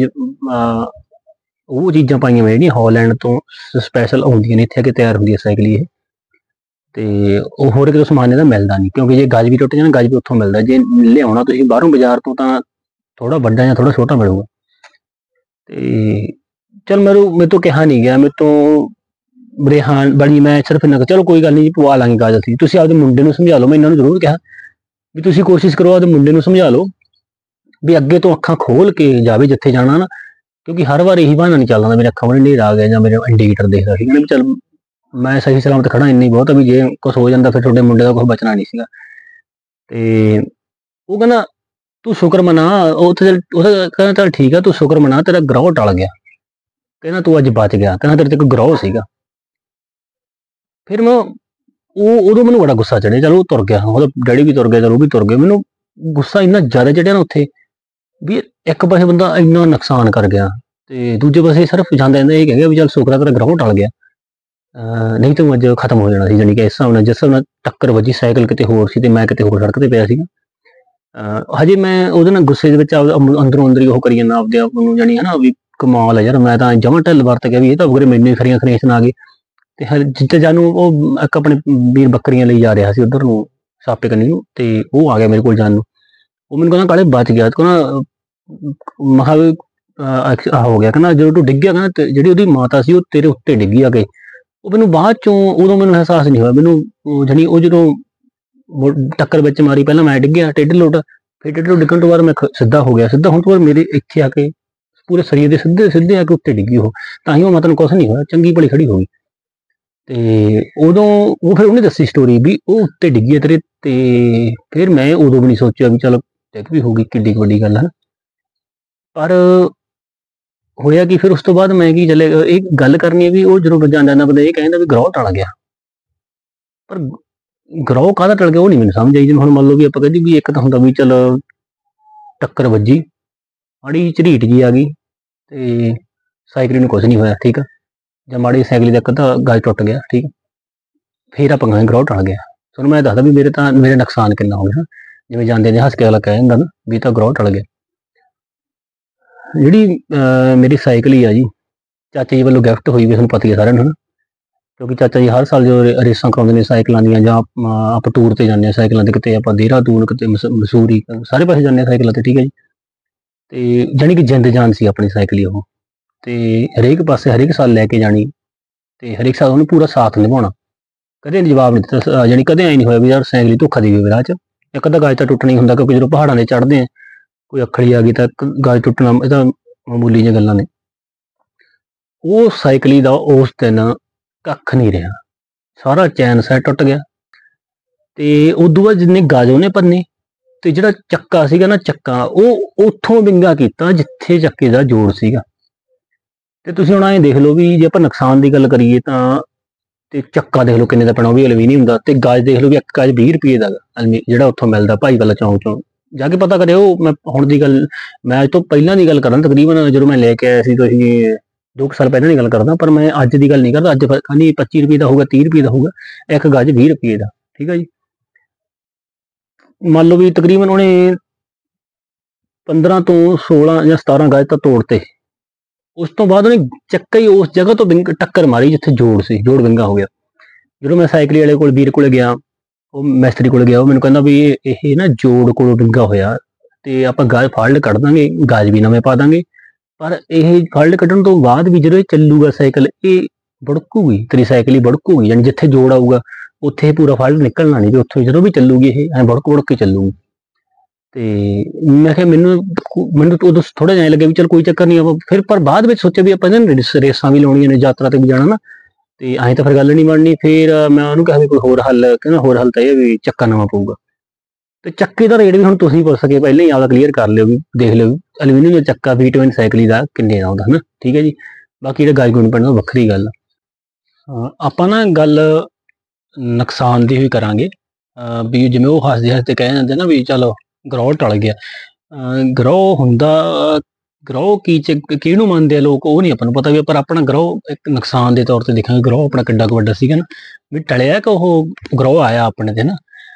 ਉਹ ਚੀਜ਼ਾਂ ਪਾਈਆਂ ਹੋਈਆਂ ਜਿਹੜੀਆਂ ਹਾਲੈਂਡ ਤੋਂ ਸਪੈਸ਼ਲ ਆਉਂਦੀਆਂ ਨੇ ਇੱਥੇ ਆ ਕੇ ਤਿਆਰ ਹੁੰਦੀ ਹੈ ਸਾਈਕਲ ਇਹ। ਤੇ ਉਹ ਹੋਰ ਕਿਤੋਂ ਸਮਾਨ ਇਹਦਾ ਮਿਲਦਾ ਨਹੀਂ, ਕਿਉਂਕਿ ਜੇ ਗਜ ਵੀ ਟੁੱਟ ਜਾਣਾ ਗਜ ਵੀ ਉੱਥੋਂ ਮਿਲਦਾ, ਜੇ ਲਿਆਉਣਾ ਤੁਸੀਂ ਬਾਹਰੋਂ ਬਾਜ਼ਾਰ ਤੋਂ ਤਾਂ ਥੋੜਾ ਵੱਡਾ ਜਾਂ ਥੋੜਾ ਛੋਟਾ ਮਿਲੂਗਾ। ਤੇ ਚਲ ਮੈਨੂੰ ਮੇਰੇ ਤੋਂ ਕਿਹਾ ਨਹੀਂ ਗਿਆ, ਮੇਰੇ ਤੋਂ ਬਰੇਹਾਨ ਬੜੀ, ਮੈਂ ਸਿਰਫ ਇਹਨਾਂ ਚਲੋ ਕੋਈ ਗੱਲ ਨਹੀਂ ਜੀ ਪਵਾ ਲਾਂਗੇ ਗਾਜ ਅਸੀਂ, ਤੁਸੀਂ ਆਪਦੇ ਮੁੰਡੇ ਨੂੰ ਸਮਝਾ ਲਓ। ਮੈਂ ਇਹਨਾਂ ਨੂੰ ਜ਼ਰੂਰ ਕਿਹਾ ਵੀ ਤੁਸੀਂ ਕੋਸ਼ਿਸ਼ ਕਰੋ ਆਪਦੇ ਮੁੰਡੇ ਨੂੰ ਸਮਝਾ ਲਓ ਵੀ ਅੱਗੇ ਤੋਂ ਅੱਖਾਂ ਖੋਲ ਕੇ ਜਾਵੇ ਜਿੱਥੇ ਜਾਣਾ ਨਾ, ਕਿਉਂਕਿ ਹਰ ਵਾਰ ਇਹੀ ਬਹਾਨਾ ਨਹੀਂ ਚੱਲਦਾ ਮੇਰੇ ਅੱਖਾਂ ਵਿੱਚ ਹਨੇਰਾ ਆ ਗਿਆ ਜਾਂ ਮੇਰੇ ਇੰਡੀਕੇਟਰ ਦੇਖਦਾ ਸੀ, ਵੀ ਚੱਲ ਮੈਂ ਸਹੀ ਸਲਾਮਤ ਖੜਾ ਇੰਨੀ ਬਹੁਤ ਆ ਵੀ ਜੇ ਕੁਛ ਹੋ ਜਾਂਦਾ ਫਿਰ ਤੁਹਾਡੇ ਮੁੰਡੇ ਦਾ ਕੁਛ ਬਚਣਾ ਨਹੀਂ ਸੀਗਾ। ਤੇ ਉਹ ਕਹਿੰਦਾ ਤੂੰ ਸ਼ੁਕਰ ਮਨਾ, ਉਹ ਕਹਿੰਦਾ ਚੱਲ ਠੀਕ ਆ ਤੂੰ ਸ਼ੁਕਰ ਮਨਾ ਤੇਰਾ ਗਰੋਹ ਟਲ ਗਿਆ, ਕਹਿੰਦਾ ਤੂੰ ਅੱਜ ਬਚ ਗਿਆ, ਕਹਿੰਦਾ ਤੇਰੇ ਤੇ ਕੋਈ ਗਰੋਹ ਸੀਗਾ। ਫਿਰ ਮੈਂ ਉਹ ਉਦੋਂ ਮੈਨੂੰ ਬੜਾ ਗੁੱਸਾ ਚੜਿਆ, ਚਲ ਉਹ ਤੁਰ ਗਿਆ, ਉਹਦਾ ਡੈਡੀ ਵੀ ਤੁਰ ਗਿਆ, ਚਲ ਉਹ ਵੀ ਤੁਰ ਗਿਆ। ਮੈਨੂੰ ਗੁੱਸਾ ਇੰਨਾ ਜ਼ਿਆਦਾ ਚੜਿਆ ਨਾ ਉੱਥੇ ਵੀ ਇੱਕ ਪਾਸੇ ਬੰਦਾ ਇੰਨਾ ਨੁਕਸਾਨ ਕਰ ਗਿਆ ਤੇ ਦੂਜੇ ਪਾਸੇ ਸਿਰਫ ਜਾਂਦਾ ਜਾਂਦਾ ਇਹ ਕਹਿ ਗਿਆ ਵੀ ਚੱਲ ਸ਼ੁਕਰ ਆ ਤੇਰਾ ਗਰੋਹ ਟਲ ਗਿਆ, ਨਹੀਂ ਤਾਂ ਅੱਜ ਖਤਮ ਹੋ ਜਾਣਾ ਸੀ। ਜਾਣੀ ਕਿ ਇਸ ਹਿਸਾਬ ਨਾਲ ਜਿਸ ਹਿਸਾਬ ਨਾਲ ਟੱਕਰ ਵੱਜੀ, ਸਾਈਕਲ ਕਿਤੇ ਹੋਰ ਸੀ ਤੇ ਮੈਂ ਕਿਤੇ ਹੋਰ ਸੜਕ ਤੇ ਪਿਆ ਸੀਗਾ। ਹਜੇ ਮੈਂ ਉਹਦੇ ਨਾਲ ਗੁੱਸੇ ਦੇ ਵਿੱਚ ਅੰਦਰੋਂ ਅੰਦਰ ਹੀ ਉਹ ਕਰੀ ਜਾਂਦਾ ਆਪਦੇ ਆਪ ਨੂੰ, ਜਾਣੀ ਹੈ ਨਾ ਵੀ ਕਮਾਲ ਆ ਯਾਰ, ਮੈਂ ਤਾਂ ਜਮਾਂ ਢਿੱਲ ਵਰਤ ਗਿਆ ਵੀ ਇਹ ਤਾਂ ਵਗਰੇ ਮੈਨੂੰ ਖਰੀਆਂ ਖਰੀਆਂ ਆ ਗਏ। ਤੇ ਜਿੱਥੇ ਜਾਨੂੰ ਉਹ ਇੱਕ ਆਪਣੇ ਵੀਰ ਬੱਕਰੀਆਂ ਲਈ ਜਾ ਰਿਹਾ ਸੀ ਉਧਰ ਨੂੰ ਸਾਪੇ ਕੰਨੀ ਨੂੰ, ਤੇ ਉਹ ਆ ਗਿਆ ਮੇਰੇ ਕੋਲ ਜਾਣ ਨੂੰ। ਉਹ ਮੈਨੂੰ ਕਹਿੰਦਾ ਕਾਲੇ ਬਚ ਗਿਆ, ਕਹਿੰਦਾ ਮਹਾ ਹੋ ਗਿਆ, ਕਹਿੰਦਾ ਜਦੋਂ ਤੂੰ ਡਿੱਗਿਆ ਕਹਿੰਦਾ ਜਿਹੜੀ ਉਹਦੀ ਮਾਤਾ ਸੀ ਉਹ ਤੇਰੇ ਉੱਤੇ ਡਿੱਗੀ ਆ ਕੇ। ਉਹ ਮੈਨੂੰ ਬਾਅਦ ਚੋਂ ਉਦੋਂ ਮੈਨੂੰ ਅਹਿਸਾਸ ਨਹੀਂ ਹੋਇਆ, ਮੈਨੂੰ ਜਾਣੀ ਉਹ ਜਦੋਂ ਟੱਕਰ ਵਿੱਚ ਮਾਰੀ ਪਹਿਲਾਂ ਮੈਂ ਡਿੱਗਿਆ ਟੇਢ ਲੁੱਟ, ਫਿਰ ਟੇਢ ਲੁੱਟ ਡਿੱਗਣ ਤੋਂ ਬਾਅਦ ਮੈਂ ਸਿੱਧਾ ਹੋ ਗਿਆ, ਸਿੱਧਾ ਹੋਣ ਤੋਂ ਬਾਅਦ ਮੇਰੇ ਇੱਥੇ ਆ ਕੇ ਪੂਰੇ ਸਰੀਰ ਦੇ ਸਿੱਧੇ ਸਿੱਧੇ ਆ ਕੇ ਉੱਤੇ ਡਿੱਗੀ ਉਹ, ਤਾਂ ਹੀ ਉਹ ਮਤਲਬ ਕੁਛ ਨਹੀਂ ਹੋਇਆ, ਚੰਗੀ ਭਲੀ ਖੜੀ ਹੋ ਗਈ। ਤੇ ਉਦੋਂ ਉਹ ਫਿਰ ਉਹਨੇ ਦੱਸੀ ਸਟੋਰੀ ਵੀ ਉਹ ਉੱਤੇ ਡਿੱਗੀ ਹੈ ਤੇਰੇ, ਤੇ ਫਿਰ ਮੈਂ ਉਦੋਂ ਵੀ ਨਹੀਂ ਸੋਚਿਆ ਵੀ ਚਲ ਡਿੱਗ ਵੀ ਹੋ ਗਈ ਕਿੱਡੀ ਵੱਡੀ ਗੱਲ ਹੈ। ਪਰ ਹੋਇਆ ਕਿ ਫਿਰ ਉਸ ਤੋਂ ਬਾਅਦ ਮੈਂ ਕੀ ਚੱਲੇ ਇਹ ਗੱਲ ਕਰਨੀ ਹੈ ਵੀ ਉਹ ਜਦੋਂ ਜਾਂਦਾ ਜਾਂਦਾ ਬੰਦਾ ਇਹ ਕਹਿੰਦਾ ਵੀ ਗਰੋਹ ਟਲ ਗਿਆ, ਪਰ ਗਰੋਹ ਕਾਹਦਾ ਟਲ ਗਿਆ ਉਹ ਨਹੀਂ ਮੈਨੂੰ ਸਮਝ ਆਈ। ਜਿਵੇਂ ਹੁਣ ਮੰਨ ਲਓ ਵੀ ਆਪਾਂ ਕਹਿੰਦੇ ਵੀ ਇੱਕ ਤਾਂ ਹੁੰਦਾ ਵੀ ਚਲ ਟੱਕਰ ਵੱਜੀ, ਮਾੜੀ ਝਰੀਟ ਜੀ ਆ ਗਈ ਤੇ ਸਾਈਕਲ ਨੂੰ ਕੁਛ ਨਹੀਂ ਹੋਇਆ, ਠੀਕ ਆ, ਜਾਂ ਮਾੜੀ ਸਾਈਕਲ ਦਾ ਅੱਧਾ ਗਾਜ ਟੁੱਟ ਗਿਆ, ਠੀਕ, ਫਿਰ ਆਪਾਂ ਕਹਿੰਦੇ ਗਰੋਹ ਟਲ ਗਿਆ। ਤੁਹਾਨੂੰ ਮੈਂ ਦੱਸਦਾ ਵੀ ਮੇਰੇ ਤਾਂ ਮੇਰੇ ਨੁਕਸਾਨ ਕਿੰਨਾ ਹੋ ਗਿਆ, ਜਿਵੇਂ ਜਾਂਦੇ ਨੇ ਹੱਸ ਕੇ ਅਗਲਾ ਕਹਿ ਜਾਂਦਾ ਨਾ ਵੀ ਤਾਂ ਗਰੋਹ ਟਲ ਗਿਆ। ਜਿਹੜੀ ਮੇਰੀ ਸਾਈਕਲ ਹੀ ਆ ਜੀ ਚਾਚਾ ਜੀ ਵੱਲੋਂ ਗਿਫਟ ਹੋਈ ਵੀ ਤੁਹਾਨੂੰ ਪਤਾ ਹੀ ਹੈ ਸਾਰਿਆਂ ਨੂੰ, ਕਿਉਂਕਿ ਚਾਚਾ ਜੀ ਹਰ ਸਾਲ ਜੋ ਰੇਸਾਂ ਕਰਾਉਂਦੇ ਨੇ ਸਾਈਕਲਾਂ ਦੀਆਂ, ਜਾਂ ਆਪਾਂ ਟੂਰ ਤੇ ਜਾਂਦੇ ਹਾਂ ਸਾਈਕਲਾਂ ਤੇ, ਕਿਤੇ ਆਪਾਂ ਦੇਹਰਾਦੂਨ, ਕਿਤੇ ਮਸੂਰੀ, ਸਾਰੇ ਪਾਸੇ ਜਾਂਦੇ ਹਾਂ ਸਾਈਕਲਾਂ ਤੇ, ਠੀਕ ਹੈ ਜੀ। ਤੇ ਜਾਣੀ ਕਿ ਜਿੰਦ ਜਾਨ ਸੀ ਆਪਣੀ ਸਾਈਕਲ ਹੀ ਉਹ, ਤੇ ਹਰੇਕ ਪਾਸੇ ਹਰੇਕ ਸਾਲ ਲੈ ਕੇ ਜਾਣੀ, ਤੇ ਹਰੇਕ ਸਾਲ ਉਹਨੂੰ ਪੂਰਾ ਸਾਥ ਨਿਭਾਉਣਾ, ਕਦੇ ਜਵਾਬ ਨਹੀਂ ਦਿੱਤਾ, ਜਾਣੀ ਕਦੇ ਐਂ ਨਹੀਂ ਹੋਇਆ ਵੀ ਯਾਰ ਸਾਈਕਲ ਹੀ ਧੋਖਾ ਦੇ ਗਈ ਰਾਹ 'ਚ। ਇੱਕ ਅੱਧਾ ਗਾਜ ਤਾਂ ਟੁੱਟਣਾ ਹੀ ਹੁੰਦਾ, ਕਿਉਂਕਿ ਜਦੋਂ ਪਹਾੜਾਂ ਦੇ ਚੜ੍ਹਦੇ ਆ ਕੋਈ ਅੱਖੜੀ ਆ ਗਈ ਤਾਂ ਗਾਜ ਟੁੱਟਣਾ ਇਹ ਤਾਂ ਮਾਮੂਲੀ ਜਿਹੀਆਂ ਗੱਲਾਂ ਨੇ। ਉਹ ਸਾਈਕਲੀ ਦਾ ਉਸ ਦਿਨ ਕੱਖ ਨਹੀਂ ਰਿਹਾ, ਸਾਰਾ ਚੈਨ ਸੈਟ ਟੁੱਟ ਗਿਆ, ਤੇ ਉਦੋਂ ਬਾਅਦ ਜਿੰਨੇ ਗਾਜ ਉਹਨੇ ਭੰਨੇ, ਤੇ ਜਿਹੜਾ ਚੱਕਾ ਸੀਗਾ ਨਾ ਚੱਕਾ ਉਹ ਉੱਥੋਂ ਵਿੰਗਾ ਕੀਤਾ ਜਿੱਥੇ ਚੱਕੇ ਦਾ ਜੋੜ ਸੀਗਾ। ਤੇ ਤੁਸੀਂ ਹੁਣ ਐਂ ਦੇਖ ਲਓ ਵੀ ਜੇ ਆਪਾਂ ਨੁਕਸਾਨ ਦੀ ਗੱਲ ਕਰੀਏ ਤਾਂ ਤੇ ਚੱਕਾ ਦੇਖ ਲਓ ਕਿੰਨੇ ਦਾ ਪੈਣਾ, ਉਹ ਵੀ ਐਲੂਮੀਨੀਅਮ ਦਾ, ਤੇ ਗਾਜ ਦੇਖ ਲਓ ਵੀ ਇੱਕ ਗਾਜ ਵੀਹ ਰੁਪਏ ਦਾ ਜਿਹੜਾ ਉੱਥੋਂ ਮਿਲਦਾ ਭਾਈ ਵਾਲਾ ਚੌਂਕ ਚੋਂ, ਜਾ ਕੇ ਪਤਾ ਕਰਿਓ। ਮੈਂ ਹੁਣ ਦੀ ਗੱਲ, ਮੈਂ ਅੱਜ ਤੋਂ ਪਹਿਲਾਂ ਦੀ ਗੱਲ ਕਰਾਂ, ਤਕਰੀਬਨ ਜਦੋਂ ਮੈਂ ਲੈ ਕੇ ਆਇਆ ਸੀ ਤੁਸੀਂ ਦੋ ਕੁ ਸਾਲ ਪਹਿਲਾਂ ਦੀ ਗੱਲ ਕਰਦਾ, ਪਰ ਮੈਂ ਅੱਜ ਦੀ ਗੱਲ ਨਹੀਂ ਕਰਦਾ। ਅੱਜ ਖਾਲੀ ਪੱਚੀ ਰੁਪਏ ਦਾ ਹੋਊਗਾ, ਤੀਹ ਰੁਪਏ ਦਾ ਹੋਊਗਾ, ਇੱਕ ਗਜ ਵੀਹ ਰੁਪਏ ਦਾ, ਠੀਕ ਹੈ ਜੀ। ਮੰਨ ਲਓ ਵੀ ਤਕਰੀਬਨ ਉਹਨੇ ਪੰਦਰਾਂ ਤੋਂ ਸੋਲਾਂ ਜਾਂ ਸਤਾਰਾਂ ਗਜ ਤਾਂ ਤੋੜਤੇ। ਉਸ ਤੋਂ ਬਾਅਦ ਉਹਨੇ ਚੱਕਾ ਹੀ ਉਸ ਜਗ੍ਹਾ ਤੋਂ ਟੱਕਰ ਮਾਰੀ ਜਿੱਥੇ ਜੋੜ ਸੀ, ਜੋੜ ਵਿੰਗਾ ਹੋ ਗਿਆ। ਜਦੋਂ ਮੈਂ ਸਾਈਕਲੀ ਵਾਲੇ ਕੋਲ ਵੀਰ ਕੋਲੇ ਗਿਆ, ਉਹ ਮਿਸਤਰੀ ਕੋਲ ਗਿਆ, ਉਹ ਮੈਨੂੰ ਕਹਿੰਦਾ ਵੀ ਇਹ ਨਾ ਜੋੜ ਕੋਲੋਂ ਵਿੰਗਾ ਹੋਇਆ, ਤੇ ਆਪਾਂ ਗਾਜ ਫਾਲਟ ਕੱਢ ਦਾਂਗੇ, ਗਾਜ ਵੀ ਨਵੇਂ ਪਾ ਦਾਂਗੇ, ਪਰ ਇਹ ਫਾਲਟ ਕੱਢਣ ਤੋਂ ਬਾਅਦ ਵੀ ਜਦੋਂ ਇਹ ਚੱਲੂਗਾ ਸਾਈਕਲ ਇਹ ਬੜਕੂਗੀ, ਤੇਰੀ ਸਾਈਕਲ ਹੀ ਬੜਕੂਗੀ, ਯਾਨੀ ਜਿੱਥੇ ਜੋੜ ਆਊਗਾ ਉੱਥੇ ਪੂਰਾ ਫਾਲਟ ਨਿਕਲਣਾ ਨਹੀਂ, ਵੀ ਉੱਥੋਂ ਜਦੋਂ ਵੀ ਚੱਲੂਗੀ ਇਹ ਐ ਬੜਕ ਬੜਕ ਕੇ ਚੱਲੂਗੀ। ਤੇ ਮੈਂ ਕਿਹਾ ਮੈਨੂੰ ਮੈਨੂੰ ਉਦੋਂ ਥੋੜਾ ਜਿਹਾ ਲੱਗਿਆ ਵੀ ਚਲ ਕੋਈ ਚੱਕਰ ਨਹੀਂ, ਆਪਾਂ ਫਿਰ ਪਰ ਬਾਅਦ ਵਿੱਚ ਸੋਚਿਆ ਵੀ ਆਪਾਂ ਇਹਨਾਂ ਰੇਸਾਂ ਵੀ ਲਾਉਣੀਆਂ ਨੇ, ਯਾਤਰਾ ਤੇ ਵੀ ਜਾਣਾ ਨਾ, ਤੇ ਐਂ ਤਾਂ ਫਿਰ ਗੱਲ ਨਹੀਂ ਬਣਨੀ। ਫਿਰ ਮੈਂ ਉਹਨੂੰ ਕਿਹਾ ਵੀ ਕੋਈ ਹੋਰ ਹੱਲ, ਕਹਿੰਦਾ ਹੋਰ ਹੱਲ ਤਾਂ ਇਹ ਵੀ ਚੱਕਾ ਨਵਾਂ ਪਊਗਾ। ਤੇ ਚੱਕੇ ਦਾ ਰੇਟ ਵੀ ਹੁਣ ਤੁਸੀਂ ਪੁੱਛ ਸਕੇ ਪਹਿਲਾਂ ਹੀ ਆਪਦਾ ਕਲੀਅਰ ਕਰ ਲਿਓ, ਵੀ ਦੇਖ ਲਿਓ ਵੀ ਐਲੂਮੀਨੀਅਮ ਦਾ ਚੱਕਾ ਵੀ ਟਵਿਨ ਸਾਈਕਲ ਦਾ ਕਿੰਨੇ ਦਾ ਆਉਂਦਾ ਹਨਾ। ਠੀਕ ਹੈ ਜੀ, ਬਾਕੀ ਜਿਹੜਾ ਗਾਈ ਗੁਣ ਪੈਣਾ ਵੱਖਰੀ ਗੱਲ। ਆਪਾਂ ਨਾ ਗੱਲ ਨੁਕਸਾਨ ਦੀ ਵੀ ਕਰਾਂਗੇ, ਵੀ ਜਿਵੇਂ ਉਹ ਹੱਸਦੇ ਹੱਸਦੇ ਕਹਿ ਜਾਂਦੇ ਨਾ ਵੀ ਚਲੋ ਗਰੋਹ ਟਲ ਗਿਆ। ਗਰੋਹ ਹੁੰਦਾ, ਗਰੋਹ ਕੀ ਚ ਕਿਹਨੂੰ ਮੰਨਦੇ ਆ ਲੋਕ ਉਹ ਨਹੀਂ ਆਪਾਂ ਨੂੰ ਪਤਾ, ਵੀ ਪਰ ਆਪਣਾ ਗਰੋਹ ਇੱਕ ਨੁਕਸਾਨ ਦੇ ਤੌਰ ਤੇ ਦੇਖਾਂਗੇ। ਗਰੋਹ ਆਪਣਾ ਕਿੱਡਾ ਕੁ ਵੱਡਾ ਸੀਗਾ ਨਾ, ਵੀ ਟਲਿਆ ਕਿ ਉਹ ਗਰੋਹ ਆਇਆ ਆਪਣੇ ਤੇ ਨਾ।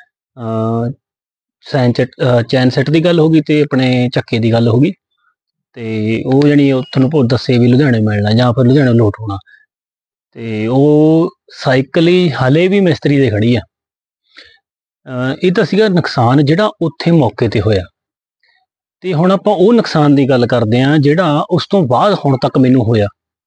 ਸੈਨ ਚੈਟ ਚੈਨ ਸੈਟ ਦੀ ਗੱਲ ਹੋ ਗਈ ਤੇ ਆਪਣੇ ਚੱਕੇ ਦੀ ਗੱਲ ਹੋ ਗਈ, ਤੇ ਉਹ ਜਾਣੀ ਤੁਹਾਨੂੰ ਦੱਸੇ ਵੀ ਲੁਧਿਆਣੇ ਮਿਲਣਾ ਜਾਂ ਫਿਰ ਲੁਧਿਆਣੇ ਲੋਟ ਹੋਣਾ। ਤੇ ਉਹ ਸਾਈਕਲ ਹੀ ਹਾਲੇ ਵੀ ਮਿਸਤਰੀ ਦੇ ਖੜੀ ਆ। ਇਹ ਤਾਂ ਸੀਗਾ ਨੁਕਸਾਨ ਜਿਹੜਾ ਉੱਥੇ ਮੌਕੇ ਤੇ ਹੋਇਆ। ਤੇ ਹੁਣ ਆਪਾਂ ਉਹ ਨੁਕਸਾਨ ਦੀ ਗੱਲ ਕਰਦੇ ਹਾਂ ਜਿਹੜਾ ਉਸ ਤੋਂ ਬਾਅਦ ਹੁਣ ਤੱਕ ਮੈਨੂੰ ਹੋਇਆ।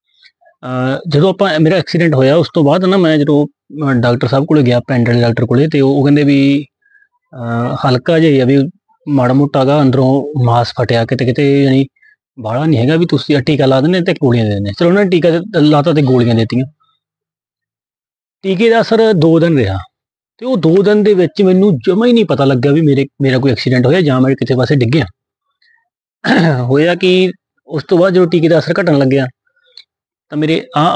ਜਦੋਂ ਆਪਾਂ ਮੇਰਾ ਐਕਸੀਡੈਂਟ ਹੋਇਆ ਉਸ ਤੋਂ ਬਾਅਦ ਨਾ, ਮੈਂ ਜਦੋਂ ਡਾਕਟਰ ਸਾਹਿਬ ਕੋਲੇ ਗਿਆ, ਪਿੰਡ ਵਾਲੇ ਡਾਕਟਰ ਕੋਲੇ, ਤੇ ਉਹ ਕਹਿੰਦੇ ਵੀ ਹਲਕਾ ਜਿਹਾ ਆ, ਵੀ ਮਾੜਾ ਮੋਟਾ ਗਾ ਅੰਦਰੋਂ ਮਾਸ ਫਟਿਆ ਕਿਤੇ ਕਿਤੇ, ਯਾਨੀ ਬਾਹਲਾ ਨਹੀਂ ਹੈਗਾ, ਵੀ ਤੁਸੀਂ ਟੀਕਾ ਲਾ ਦਿੰਦੇ ਤੇ ਗੋਲੀਆਂ ਦੇ ਦਿੰਦੇ। ਚਲੋ ਉਹਨਾਂ ਨੇ ਟੀਕਾ ਲਾਤਾ ਤੇ ਗੋਲੀਆਂ ਦਿੱਤੀਆਂ। ਟੀਕੇ ਦਾ ਅਸਰ ਦੋ ਦਿਨ ਰਿਹਾ, ਤੇ ਉਹ ਦੋ ਦਿਨ ਦੇ ਵਿੱਚ ਮੈਨੂੰ ਜਮਾ ਹੀ ਨਹੀਂ ਪਤਾ ਲੱਗਿਆ ਵੀ ਮੇਰੇ ਮੇਰਾ ਕੋਈ ਐਕਸੀਡੈਂਟ ਹੋਇਆ ਜਾਂ ਮੈਂ ਕਿਸੇ ਪਾਸੇ ਡਿੱਗਿਆ। ਹੋਇਆ ਕਿ ਉਸ ਤੋਂ ਬਾਅਦ ਜਦੋਂ ਟੀਕੇ ਦਾ ਅਸਰ ਘਟਣ ਲੱਗਿਆ ਤਾਂ ਮੇਰੇ ਆ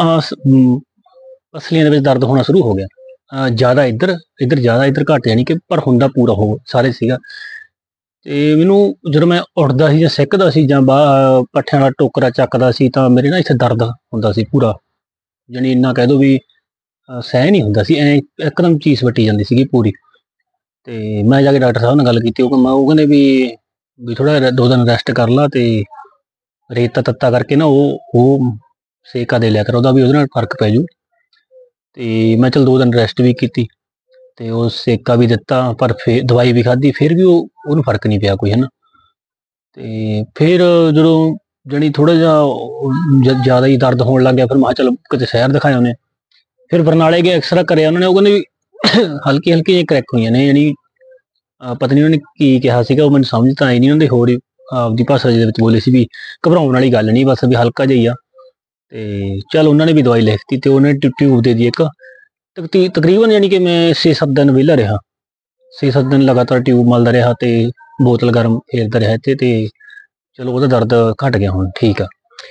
ਪਸਲੀਆਂ ਦੇ ਵਿੱਚ ਦਰਦ ਹੋਣਾ ਸ਼ੁਰੂ ਹੋ ਗਿਆ। ਜ਼ਿਆਦਾ ਇੱਧਰ ਇੱਧਰ ਜ਼ਿਆਦਾ ਇੱਧਰ ਘੱਟ, ਜਾਣੀ ਕਿ ਪਰ ਹੁੰਦਾ ਪੂਰਾ ਹੋ ਸਾਰੇ ਸੀਗਾ। ਤੇ ਮੈਨੂੰ ਜਦੋਂ ਮੈਂ ਉੱਠਦਾ ਸੀ ਜਾਂ ਸਿੱਕਦਾ ਸੀ ਜਾਂ ਬਾਹ ਪੱਠਿਆਂ ਦਾ ਟੋਕਰਾ ਚੱਕਦਾ ਸੀ ਤਾਂ ਮੇਰੇ ਨਾ ਇੱਥੇ ਦਰਦ ਹੁੰਦਾ ਸੀ ਪੂਰਾ, ਜਾਣੀ ਇੰਨਾ ਕਹਿ ਦੋ ਵੀ ਸਹਿ ਨਹੀਂ ਹੁੰਦਾ ਸੀ, ਐ ਇੱਕਦਮ ਚੀਸ ਵੱਟੀ ਜਾਂਦੀ ਸੀਗੀ ਪੂਰੀ। ਤੇ ਮੈਂ ਜਾ ਕੇ ਡਾਕਟਰ ਸਾਹਿਬ ਨਾਲ ਗੱਲ ਕੀਤੀ, ਉਹ ਮੈਂ ਉਹ ਕਹਿੰਦੇ ਵੀ ਵੀ ਥੋੜਾ ਜਿਹਾ ਦੋ ਦਿਨ ਰੈਸਟ ਕਰ ਲਾ, ਤੇ ਰੇਤਾ ਤੱਤਾ ਕਰਕੇ ਨਾ ਉਹ ਉਹ ਸੇਕਾ ਦੇ ਲਿਆ ਕਰ, ਉਹਦਾ ਵੀ ਉਹਦੇ ਨਾਲ ਫਰਕ ਪੈ ਜੂ। ਤੇ ਮੈਂ ਚਲ ਦੋ ਦਿਨ ਰੈਸਟ ਵੀ ਕੀਤੀ ਤੇ ਉਹ ਸੇਕਾ ਵੀ ਦਿੱਤਾ, ਪਰ ਫਿਰ ਦਵਾਈ ਵੀ ਖਾਧੀ, ਫਿਰ ਵੀ ਉਹ ਉਹਨੂੰ ਫਰਕ ਨਹੀਂ ਪਿਆ ਕੋਈ, ਹਨਾ। ਤੇ ਫਿਰ ਜਦੋਂ ਜਾਣੀ ਥੋੜਾ ਜਿਹਾ ਜ਼ਿਆਦਾ ਹੀ ਦਰਦ ਹੋਣ ਲੱਗ ਗਿਆ, ਫਿਰ ਮੈਂ ਚਲ ਕਿਤੇ ਸ਼ਹਿਰ ਦਿਖਾਇਆ ਉਹਨੇ। ਫਿਰ ਬਰਨਾਲੇ ਗਏ, ਐਕਸਰਾ ਕਰਿਆ ਉਹਨਾਂ ਨੇ, ਉਹ ਕਹਿੰਦੇ ਵੀ ਹਲਕੀ ਹਲਕੀ ਜਿਹੀ ਕਰੈਕ ਹੋਈਆਂ ਨੇ, ਯਾਨੀ ਪਤਾ ਨਹੀਂ ਉਹਨੇ ਕੀ ਕਿਹਾ ਸੀਗਾ, ਉਹ ਮੈਨੂੰ ਸਮਝ ਤਾਂ ਆਈ ਨਹੀਂ। ਉਹਦੇ ਹੋਰ ਆਪਦੀ ਭਾਸ਼ਾ ਦੇ ਵਿੱਚ ਬੋਲੇ ਸੀ ਵੀ ਘਬਰਾਉਣ ਵਾਲੀ ਗੱਲ ਨਹੀਂ, ਬਸ ਵੀ ਹਲਕਾ ਜਿਹਾ ਹੀ ਆ। ਤੇ ਚੱਲ ਉਹਨਾਂ ਨੇ ਵੀ ਦਵਾਈ ਲਿਖਤੀ ਤੇ ਉਹਨੇ ਟਿਊਬ ਦੇ ਦੀ ਇੱਕ, ਤਕਰੀਬਨ ਯਾਨੀ ਕਿ ਮੈਂ ਛੇ ਸੱਤ ਦਿਨ ਵਿਹਲਾ ਰਿਹਾ, ਛੇ ਸੱਤ ਦਿਨ ਲਗਾਤਾਰ ਟਿਊਬ ਮਲਦਾ ਰਿਹਾ ਤੇ ਬੋਤਲ ਗਰਮ ਫੇਰਦਾ ਰਿਹਾ ਇੱਥੇ, ਤੇ ਚਲੋ ਉਹਦਾ ਦਰਦ ਘਟ ਗਿਆ, ਹੁਣ ਠੀਕ ਆ।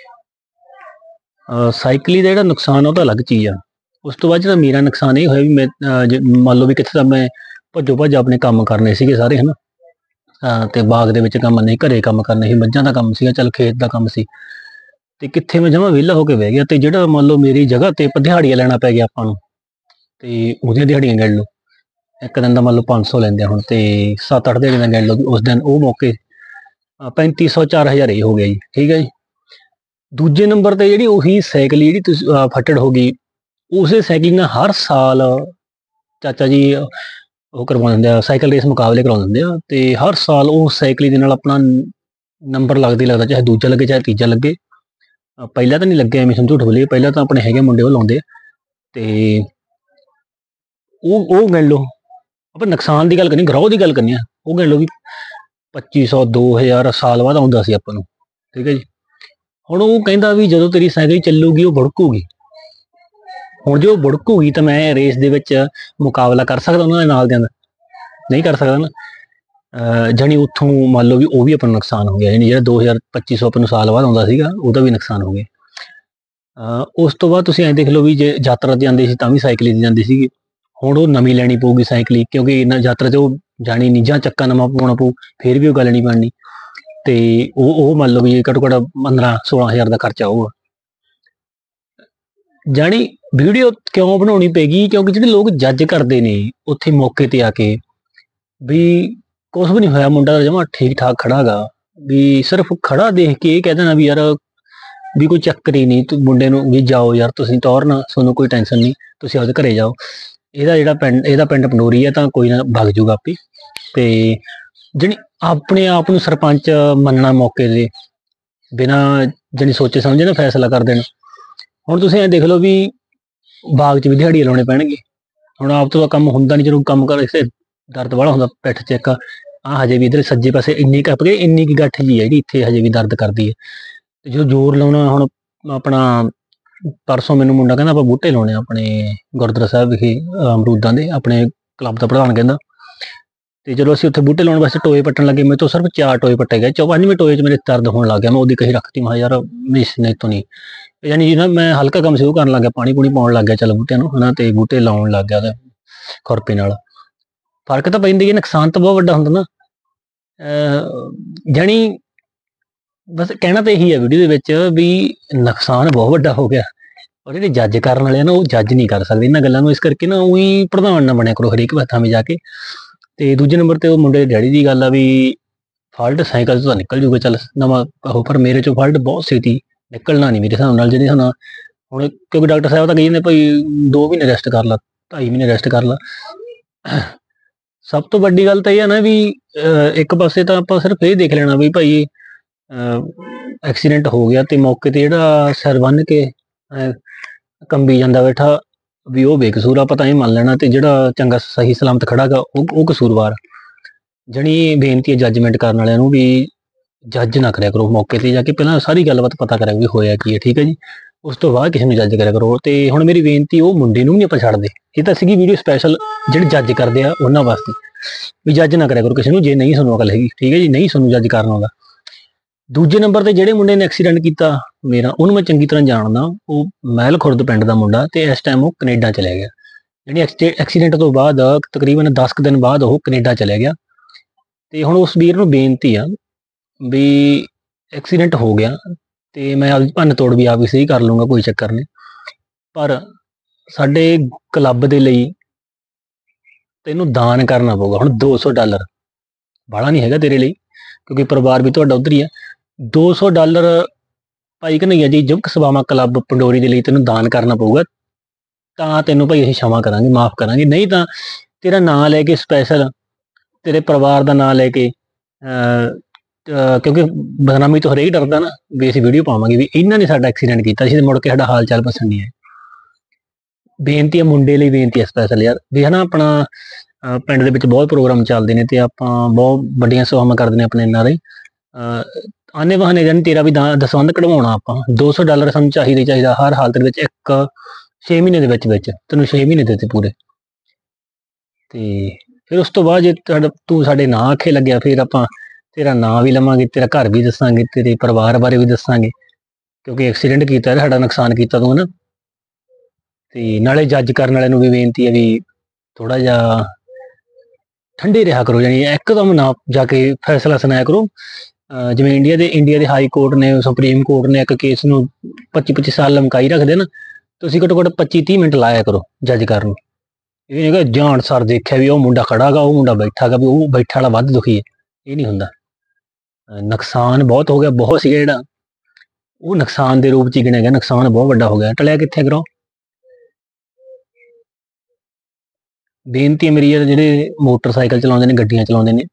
ਸਾਈਕਲੀ ਦਾ ਜਿਹੜਾ ਨੁਕਸਾਨ ਆ ਉਹ ਤਾਂ ਅਲੱਗ ਚੀਜ਼ ਆ। ਉਸ ਤੋਂ ਬਾਅਦ ਜਿਹੜਾ ਮੇਰਾ ਨੁਕਸਾਨ ਇਹ ਹੋਇਆ ਵੀ ਮੈਂ ਮੰਨ ਲਓ ਵੀ ਕਿੱਥੇ ਤਾਂ ਮੈਂ ਭੱਜੋ ਭੱਜ ਆਪਣੇ ਕੰਮ ਕਰਨੇ ਸੀਗੇ ਸਾਰੇ, ਹਨਾ। ਤੇ ਬਾਗ ਦੇ ਵਿੱਚ ਕੰਮ ਨਹੀਂ, ਘਰੇ ਕੰਮ ਕਰਨੇ ਸੀ, ਮੱਝਾਂ ਦਾ ਕੰਮ ਸੀਗਾ, ਚੱਲ ਖੇਤ ਦਾ ਕੰਮ ਸੀ, ਤੇ ਕਿੱਥੇ ਮੈਂ ਜਮਾਂ ਵਿਹਲਾ ਹੋ ਕੇ ਬਹਿ ਗਿਆ। ਤੇ ਜਿਹੜਾ ਮੰਨ ਲਓ ਮੇਰੀ ਜਗ੍ਹਾ ਤੇ ਦਿਹਾੜੀਆਂ ਲੈਣਾ ਪੈ ਗਿਆ ਆਪਾਂ ਨੂੰ, ਤੇ ਉਹਦੀਆਂ ਦਿਹਾੜੀਆਂ ਗਿਣ ਲਓ, ਇੱਕ ਦਿਨ ਦਾ ਮੰਨ ਲਓ ਪੰਜ ਸੌ ਲੈਂਦੇ ਹੁਣ, ਤੇ ਸੱਤ ਅੱਠ ਦਿਹਾੜੀਆਂ ਦਾ ਗਿਣ ਲਓ ਵੀ ਉਸ ਦਿਨ ਉਹ ਮੌਕੇ ਪੈਂਤੀ ਸੌ ਚਾਰ ਹਜ਼ਾਰ ਇਹ ਹੋ ਗਿਆ ਜੀ। ਠੀਕ ਹੈ ਜੀ। ਦੂਜੇ ਨੰਬਰ ਤੇ ਜਿਹੜੀ ਉਹੀ ਸਾਈਕਲ ਜਿਹੜੀ ਤੁਸੀਂ ਫੱਟੜ ਹੋ ਗਈ, ਉਸੇ ਸਾਈਕਲ ਨਾਲ ਹਰ ਸਾਲ ਚਾਚਾ ਜੀ ਉਹ ਕਰਵਾ ਦਿੰਦੇ ਆ, ਸਾਈਕਲ ਰੇਸ ਮੁਕਾਬਲੇ ਕਰਵਾ ਦਿੰਦੇ ਆ, ਤੇ ਹਰ ਸਾਲ ਉਹ ਸਾਈਕਲ ਦੇ ਨਾਲ ਆਪਣਾ ਨੰਬਰ ਲੱਗਦੇ ਲੱਗਦਾ, ਚਾਹੇ ਦੂਜਾ ਲੱਗੇ ਚਾਹੇ ਤੀਜਾ ਲੱਗੇ। ਪਹਿਲਾਂ ਤਾਂ ਨਹੀਂ ਲੱਗਿਆ, ਐਵੇਂ ਸਮਝੂਠ ਬੋਲੀਏ, ਪਹਿਲਾਂ ਤਾਂ ਆਪਣੇ ਹੈਗੇ ਮੁੰਡੇ ਉਹ ਲਾਉਂਦੇ, ਤੇ ਉਹ ਉਹ ਗਿਣ ਲਓ। ਆਪਾਂ ਨੁਕਸਾਨ ਦੀ ਗੱਲ ਕਰਨੀ, ਗਰੋਹ ਦੀ ਗੱਲ ਕਰਨੀ ਆ, ਉਹ ਗਿਣ ਲਓ ਵੀ ਪੱਚੀ ਸੌ ਦੋ ਹਜ਼ਾਰ ਸਾਲ ਬਾਅਦ ਆਉਂਦਾ ਸੀ ਆਪਾਂ ਨੂੰ। ਠੀਕ ਹੈ ਜੀ। ਹੁਣ ਉਹ ਕਹਿੰਦਾ ਵੀ ਜਦੋਂ ਤੇਰੀ ਸਾਈਕਲ ਚੱਲੂਗੀ ਉਹ ਬੁੜਕੂਗੀ। ਹੁਣ ਜੇ ਉਹ ਬੁੜਕੂਗੀ ਤਾਂ ਮੈਂ ਰੇਸ ਦੇ ਵਿੱਚ ਮੁਕਾਬਲਾ ਕਰ ਸਕਦਾ ਉਹਨਾਂ ਦੇ ਨਾਲ ਦਿਆਂ ਦਾ? ਨਹੀਂ ਕਰ ਸਕਦਾ ਨਾ। ਜਾਣੀ ਉੱਥੋਂ ਮੰਨ ਲਓ ਵੀ ਉਹ ਵੀ ਆਪਾਂ ਨੂੰ ਨੁਕਸਾਨ ਹੋ ਗਿਆ, ਜਾਣੀ ਜਿਹੜਾ ਦੋ ਹਜ਼ਾਰ ਪੱਚੀ ਸੌ ਆਪਾਂ ਨੂੰ ਸਾਲ ਬਾਅਦ ਆਉਂਦਾ ਸੀਗਾ ਉਹਦਾ ਵੀ ਨੁਕਸਾਨ ਹੋ ਗਿਆ। ਉਸ ਤੋਂ ਬਾਅਦ ਤੁਸੀਂ ਐਂ ਦੇਖ ਲਓ ਵੀ ਜੇ ਯਾਤਰਾ ਤੇ ਜਾਂਦੇ ਸੀ ਤਾਂ ਵੀ ਸਾਈਕਲ ਦੀ ਜਾਂਦੀ ਸੀਗੀ, ਹੁਣ ਉਹ ਨਵੀਂ ਲੈਣੀ ਪਊਗੀ ਸਾਈਕਲ, ਕਿਉਂਕਿ ਇਹਨਾਂ ਯਾਤਰਾ 'ਚ ਉਹ ਜਾਣੀ ਨਹੀਂ, ਜਾਂ ਚੱਕਾ ਨਵਾਂ ਪਾਉਣਾ ਪਊ, ਫਿਰ ਵੀ ਉਹ ਗੱਲ ਨਹੀਂ ਬਣਨੀ। ਤੇ ਉਹ ਉਹ ਮੰਨ ਲਓ ਵੀ ਘੱਟੋ ਘੱਟ ਪੰਦਰਾਂ ਸੋਲਾਂ ਹਜ਼ਾਰ ਦਾ ਖਰਚਾ ਆਊਗਾ। ਜਾਣੀ ਵੀਡੀਓ ਕਿਉਂ ਬਣਾਉਣੀ ਪੈਗੀ, ਕਿਉਂਕਿ ਜਿਹੜੇ ਲੋਕ ਜੱਜ ਕਰਦੇ ਨੇ ਉੱਥੇ ਮੌਕੇ ਤੇ ਆ ਕੇ ਵੀ ਕੁਛ ਵੀ ਨਹੀਂ ਹੋਇਆ, ਮੁੰਡਾ ਜਮਾਂ ਠੀਕ ਠਾਕ ਖੜਾ ਗਾ, ਵੀ ਸਿਰਫ ਖੜਾ ਦੇਖ ਕੇ ਇਹ ਕਹਿ ਦੇਣਾ ਵੀ ਯਾਰ ਵੀ ਕੋਈ ਚੱਕਰ ਹੀ ਨਹੀਂ, ਤੂੰ ਮੁੰਡੇ ਨੂੰ ਵੀ ਜਾਓ ਯਾਰ ਤੁਸੀਂ ਟੌਰਨਾ, ਤੁਹਾਨੂੰ ਕੋਈ ਟੈਨਸ਼ਨ ਨਹੀਂ, ਤੁਸੀਂ ਆਪਦੇ ਘਰੇ ਜਾਓ। ਇਹਦਾ ਜਿਹੜਾ ਪਿੰਡ ਇਹਦਾ ਪਿੰਡ ਪੰਡੋਰੀ ਆ, ਤਾਂ ਕੋਈ ਨਾ ਵਗ ਜੂਗਾ ਆਪੇ। ਤੇ ਜਿਹੜੀ ਆਪਣੇ ਆਪ ਨੂੰ ਸਰਪੰਚ ਮੰਨਣਾ ਮੌਕੇ ਦੇ ਬਿਨਾਂ ਜਾਣੀ ਸੋਚੇ ਸਮਝੇ ਨਾ ਫੈਸਲਾ ਕਰ ਦੇਣਾ। ਹੁਣ ਤੁਸੀਂ ਐਂ ਦੇਖ ਲਓ ਵੀ ਬਾਗ 'ਚ ਵੀ ਦਿਹਾੜੀਆਂ ਲਾਉਣੇ ਪੈਣਗੇ, ਹੁਣ ਆਪ ਤੋਂ ਕੰਮ ਹੁੰਦਾ ਨਹੀਂ, ਜਦੋਂ ਕੰਮ ਕਰ ਇਸੇ ਦਰਦ ਵਾਲਾ ਹੁੰਦਾ ਪਿੱਠ 'ਚ। ਇੱਕ ਆ ਹਜੇ ਵੀ ਇਧਰ ਸੱਜੇ ਪਾਸੇ ਇੰਨੀ ਕੁ ਪਏ ਇੰਨੀ ਕੁ ਗੱਠ ਜੀ ਹੈ ਜਿਹੜੀ ਇੱਥੇ ਹਜੇ ਵੀ ਦਰਦ ਕਰਦੀ ਹੈ। ਤੇ ਜਦੋਂ ਜ਼ੋਰ ਲਾਉਣਾ, ਹੁਣ ਆਪਣਾ ਪਰਸੋਂ ਮੈਨੂੰ ਮੁੰਡਾ ਕਹਿੰਦਾ ਆਪਾਂ ਬੂਟੇ ਲਾਉਣੇ ਆਪਣੇ ਗੁਰਦੁਆਰਾ ਸਾਹਿਬ ਵਿਖੇ ਅਮਰੂਦਾਂ ਦੇ, ਆਪਣੇ ਕਲੱਬ ਦਾ ਪ੍ਰਧਾਨ ਕਹਿੰਦਾ। ਤੇ ਜਦੋਂ ਅਸੀਂ ਉੱਥੇ ਬੂਟੇ ਲਾਉਣ ਵਾਸਤੇ ਟੋਏ ਪੱਟਣ ਲੱਗੇ, ਮੇਰੇ ਤੋਂ ਸਿਰਫ ਚਾਰ ਟੋਏ ਪੱਟੇ ਗਏ। ਚੌ ਪੰਜਵੇਂ ਟੋਏ 'ਚ ਮੇਰੇ ਦਰਦ ਹੋਣ ਲੱਗ ਗਿਆ। ਮੈਂ ਉਹਦੀ ਕਹੀ ਰੱਖਤੀ, ਮੈਂ ਯਾਰ ਮਿਸ ਨਹੀਂ ਤੋਂ ਨਹੀਂ, ਯਾਨੀ ਨਾ ਮੈਂ ਹਲਕਾ ਕੰਮ ਸ਼ੁਰੂ ਕਰਨ ਲੱਗ ਗਿਆ, ਪਾਣੀ ਪੂਣੀ ਪਾਉਣ ਲੱਗ ਗਿਆ ਚੱਲ ਬੂਟਿਆਂ ਨੂੰ ਹਨਾ, ਤੇ ਬੂਟੇ ਲਾਉਣ ਲੱਗ ਗਿਆ ਖੁਰਪੇ ਨਾਲ। ਫਰਕ ਤਾਂ ਪੈਂਦੀ ਹੈ, ਨੁਕਸਾਨ ਤਾਂ ਬਹੁਤ ਵੱਡਾ ਹੁੰਦਾ ਨਾ। ਜਾਣੀ ਬਸ ਕਹਿਣਾ ਤਾਂ ਇਹੀ ਹੈ ਵੀਡੀਓ ਦੇ ਵਿੱਚ ਵੀ ਨੁਕਸਾਨ ਬਹੁਤ ਵੱਡਾ ਹੋ ਗਿਆ, ਔਰ ਜਿਹੜੇ ਜੱਜ ਕਰਨ ਵਾਲੇ ਆ ਨਾ ਉਹ ਜੱਜ ਨਹੀਂ ਕਰ ਸਕਦੇ ਇਹਨਾਂ ਗੱਲਾਂ ਨੂੰ। ਇਸ ਕਰਕੇ ਨਾ ਉਹੀ ਪ੍ਰਧਾਨ ਨਾ ਬਣਿਆ ਕਰੋ ਹਰੇਕ ਥਾਂ 'ਤੇ ਜਾ ਕੇ। ਤੇ ਦੂਜੇ ਨੰਬਰ ਤੇ ਉਹ ਮੁੰਡੇ ਦੇ ਡੈਡੀ ਦੀ ਗੱਲ ਆ ਵੀ ਫਾਲਟ ਸਾਈਕਲ 'ਚ ਤਾਂ ਨਿਕਲ ਜੂਗਾ ਚੱਲ ਨਵਾਂ ਉਹ, ਪਰ ਮੇਰੇ 'ਚੋਂ ਫਾਲਟ ਬਹੁਤ ਛੇਤੀ ਨਿਕਲਣਾ ਨਹੀਂ ਮੇਰੇ ਹਿਸਾਬ ਨਾਲ। ਜਿਹੜੇ ਹੁਣ ਹੁਣ ਕਿਉਂਕਿ ਡਾਕਟਰ ਸਾਹਿਬ ਤਾਂ ਕਹੀ ਜਾਂਦੇ ਭਾਈ ਦੋ ਮਹੀਨੇ ਰੈਸਟ ਕਰ ਲਾ, ਢਾਈ ਮਹੀਨੇ ਰੈਸਟ ਕਰ ਲਾ। ਸਭ ਤੋਂ ਵੱਡੀ ਗੱਲ ਤਾਂ ਇਹ ਹੈ ਨਾ ਵੀ ਇੱਕ ਪਾਸੇ ਤਾਂ ਆਪਾਂ ਸਿਰਫ ਇਹ ਦੇਖ ਲੈਣਾ ਵੀ ਭਾਈ ਐਕਸੀਡੈਂਟ ਹੋ ਗਿਆ ਤੇ ਮੌਕੇ ਤੇ ਜਿਹੜਾ ਸਿਰ ਬੰਨ੍ਹ ਕੇ ਕੰਬੀ ਜਾਂਦਾ ਬੈਠਾ ਵੀ ਉਹ ਬੇਕਸੂਰ, ਆਪਾਂ ਤਾਂ ਇਹ ਮੰਨ ਲੈਣਾ। ਤੇ ਜਿਹੜਾ ਚੰਗਾ ਸਹੀ ਸਲਾਮਤ ਖੜਾ ਗਾ ਉਹ ਉਹ ਕਸੂਰਵਾਰ। ਜਣੀ ਬੇਨਤੀ ਹੈ ਜੱਜਮੈਂਟ ਕਰਨ ਵਾਲਿਆਂ ਨੂੰ ਵੀ ਜੱਜ ਨਾ ਕਰਿਆ ਕਰੋ, ਮੌਕੇ ਤੇ ਜਾ ਕੇ ਪਹਿਲਾਂ ਸਾਰੀ ਗੱਲਬਾਤ ਪਤਾ ਕਰਿਆ ਵੀ ਹੋਇਆ ਕੀ ਹੈ, ਠੀਕ ਹੈ ਜੀ। ਉਸ ਤੋਂ ਬਾਅਦ ਕਿਸੇ ਨੂੰ ਜੱਜ ਕਰਿਆ ਕਰੋ। ਤੇ ਹੁਣ ਮੇਰੀ ਬੇਨਤੀ ਉਹ ਮੁੰਡੇ ਨੂੰ ਵੀ ਆਪਾਂ ਛੱਡਦੇ, ਇਹ ਤਾਂ ਸੀਗੀ ਵੀਡੀਓ ਸਪੈਸ਼ਲ ਜਿਹੜੇ ਜੱਜ ਕਰਦੇ ਆ ਉਹਨਾਂ ਵਾਸਤੇ, ਵੀ ਜੱਜ ਨਾ ਕਰਿਆ ਕਰੋ ਕਿਸੇ ਨੂੰ ਜੇ ਨਹੀਂ ਤੁਹਾਨੂੰ ਅਕਲ ਹੈਗੀ, ਠੀਕ ਹੈ ਜੀ, ਨਹੀਂ ਤੁਹਾਨੂੰ ਜੱਜ ਕਰਨਾ ਆਉਂਦਾ। ਦੂਜੇ ਨੰਬਰ ਤੇ ਜਿਹੜੇ ਮੁੰਡੇ ਨੇ ਐਕਸੀਡੈਂਟ ਕੀਤਾ ਮੇਰਾ, ਉਹਨੂੰ ਮੈਂ ਚੰਗੀ ਤਰ੍ਹਾਂ ਜਾਣਦਾ। ਉਹ ਮਹਿਲ ਖੁਰਦ ਪਿੰਡ ਦਾ ਮੁੰਡਾ, ਤੇ ਇਸ ਟਾਈਮ ਉਹ ਕੈਨੇਡਾ ਚਲਿਆ ਗਿਆ। ਜਿਹੜੀ ਐਕਸੀਡੈਂਟ ਤੋਂ ਬਾਅਦ ਤਕਰੀਬਨ ਦਸ ਕੁ ਦਿਨ ਬਾਅਦ ਉਹ ਕੈਨੇਡਾ ਚਲਿਆ ਗਿਆ। ਤੇ ਹੁਣ ਉਸ ਵੀਰ ਨੂੰ ਬੇਨਤੀ ਆ ਵੀ ਐਕਸੀਡੈਂਟ ਹੋ ਗਿਆ ਤੇ ਮੈਂ ਆਪਦੀ ਭੰਨ ਤੋੜ ਵੀ ਆਪ ਹੀ ਸਹੀ ਕਰ ਲੂੰਗਾ, ਕੋਈ ਚੱਕਰ ਨਹੀਂ, ਪਰ ਸਾਡੇ ਕਲੱਬ ਦੇ ਲਈ ਤੈਨੂੰ ਦਾਨ ਕਰਨਾ ਪਊਗਾ। ਹੁਣ ਦੋ ਸੌ ਡਾਲਰ ਬਾਹਲਾ ਨਹੀਂ ਹੈਗਾ ਤੇਰੇ ਲਈ, ਕਿਉਂਕਿ ਪਰਿਵਾਰ ਵੀ ਤੁਹਾਡਾ ਉੱਧਰ ਹੀ ਆ। ਦੋ ਸੌ ਡਾਲਰ ਭਾਈ ਕਨ੍ਹਈਆ ਜੀ ਯੁਵਕ ਸਭਾਵਾਂ ਕਲੱਬ ਪੰਡੋਰੀ ਦੇ ਲਈ ਤੈਨੂੰ ਦਾਨ ਕਰਨਾ ਪਊਗਾ, ਤਾਂ ਤੈਨੂੰ ਭਾਈ ਅਸੀਂ क्षमा ਕਰਾਂਗੇ, ਮਾਫ ਕਰਾਂਗੇ। ਨਹੀਂ ਤਾਂ ਤੇਰਾ ਨਾਂ ਲੈ ਕੇ ਸਪੈਸ਼ਲ ਤੇਰੇ ਪਰਿਵਾਰ ਦਾ ਨਾਂ ਲੈ ਕੇ, ਕਿਉਂਕਿ ਬਦਨਾਮੀ ਤੋਂ ਹਰੇਕ ਡਰਦਾ ਨਾ ਵੀ ਅਸੀਂ ਵੀਡੀਓ ਪਾਵਾਂਗੇ ਵੀ ਇਹਨਾਂ ਨੇ ਸਾਡਾ ਐਕਸੀਡੈਂਟ ਕੀਤਾ ਸੀ ਤੇ ਮੁੜ ਕੇ ਸਾਡਾ ਹਾਲ ਚਾਲ ਪੁੱਛਣ ਨਹੀਂ ਆਏ। ਬੇਨਤੀ ਹੈ ਮੁੰਡੇ ਲਈ, ਬੇਨਤੀ ਹੈ ਸਪੈਸ਼ਲ ਯਾਰ ਵੀ ਹਨਾ। ਆਪਣਾ ਪਿੰਡ ਦੇ ਵਿੱਚ ਬਹੁਤ ਪ੍ਰੋਗਰਾਮ ਚੱਲਦੇ ਨੇ ਤੇ ਆਪਾਂ ਬਹੁਤ ਵੱਡੀਆਂ ਸੇਵਾਵਾਂ ਕਰਦੇ ਨੇ ਆਪਣੇ ਇਹਨਾਂ ਦੇ ਆਨੇ ਬਹਾਨੇ ਦਿਨ ਤੇਰਾ ਵੀ ਦਸਵੰਧ ਕਢਵਾਉਣਾ ਆਪਾਂ। ਦੋ ਸੌ ਡਾਲਰ ਸਾਨੂੰ ਚਾਹੀਦਾ ਚਾਹੀਦਾ ਹਰ ਹਾਲਤ ਦੇ ਵਿੱਚ, ਇੱਕ ਛੇ ਮਹੀਨੇ ਦੇ ਵਿੱਚ ਵਿੱਚ ਤੈਨੂੰ ਛੇ ਮਹੀਨੇ ਦਿੱਤੇ ਪੂਰੇ। ਤੇ ਫਿਰ ਉਸ ਤੋਂ ਬਾਅਦ ਜੇ ਤੂੰ ਸਾਡੇ ਨਾਂ ਆਖੇ ਲੱਗਿਆ ਫਿਰ ਆਪਾਂ ਤੇਰਾ ਨਾਂ ਵੀ ਲਵਾਂਗੇ, ਤੇਰਾ ਘਰ ਵੀ ਦੱਸਾਂਗੇ, ਤੇਰੇ ਪਰਿਵਾਰ ਬਾਰੇ ਵੀ ਦੱਸਾਂਗੇ, ਕਿਉਂਕਿ ਐਕਸੀਡੈਂਟ ਕੀਤਾ ਸਾਡਾ ਨੁਕਸਾਨ ਕੀਤਾ ਤੂੰ ਹਨਾ। ਤੇ ਨਾਲੇ ਜੱਜ ਕਰਨ ਵਾਲਿਆਂ ਨੂੰ ਵੀ ਬੇਨਤੀ ਹੈ ਵੀ ਥੋੜਾ ਜਿਹਾ ਠੰਡੇ ਰਿਹਾ ਕਰੋ, ਜਾਨੀ ਇੱਕਦਮ ਨਾ ਜਾ ਕੇ ਫੈਸਲਾ ਸੁਣਾਇਆ ਕਰੋ। ਜਿਵੇਂ ਇੰਡੀਆ ਦੇ ਇੰਡੀਆ ਦੇ ਹਾਈ ਕੋਰਟ ਨੇ, ਸੁਪਰੀਮ ਕੋਰਟ ਨੇ ਇੱਕ ਕੇਸ ਨੂੰ ਪੱਚੀ ਪੱਚੀ ਸਾਲ ਲਮਕਾਈ ਰੱਖਦੇ ਨਾ, ਤੁਸੀਂ ਘੱਟੋ ਘੱਟ ਪੱਚੀ ਤੀਹ ਮਿੰਟ ਲਾਇਆ ਕਰੋ ਜੱਜ ਕਰਨ ਨੂੰ। ਇਹ ਨਹੀਂ ਕਿ ਜਾਣ ਸਰ ਦੇਖਿਆ ਵੀ ਉਹ ਮੁੰਡਾ ਖੜਾ ਗਾ, ਉਹ ਮੁੰਡਾ ਬੈਠਾ ਗਾ, ਵੀ ਉਹ ਬੈਠਾ ਵਾਲਾ ਵੱਧ ਦੁਖੀ ਹੈ, ਇਹ ਨਹੀਂ ਹੁੰਦਾ। ਨੁਕਸਾਨ ਬਹੁਤ ਹੋ ਗਿਆ, ਬਹੁਤ ਸੀਗਾ ਜਿਹੜਾ ਉਹ ਨੁਕਸਾਨ ਦੇ ਰੂਪ ਚ ਹੀ ਗਿਣਿਆ ਗਿਆ, ਨੁਕਸਾਨ ਬਹੁਤ ਵੱਡਾ ਹੋ ਗਿਆ, ਟਲਿਆ ਕਿੱਥੇ ਕਰੋ। ਬੇਨਤੀ ਮੇਰੀ ਹੈ ਜਿਹੜੇ ਮੋਟਰਸਾਈਕਲ ਚਲਾਉਂਦੇ ਨੇ, ਗੱਡੀਆਂ ਚਲਾਉਂਦੇ ਨੇ,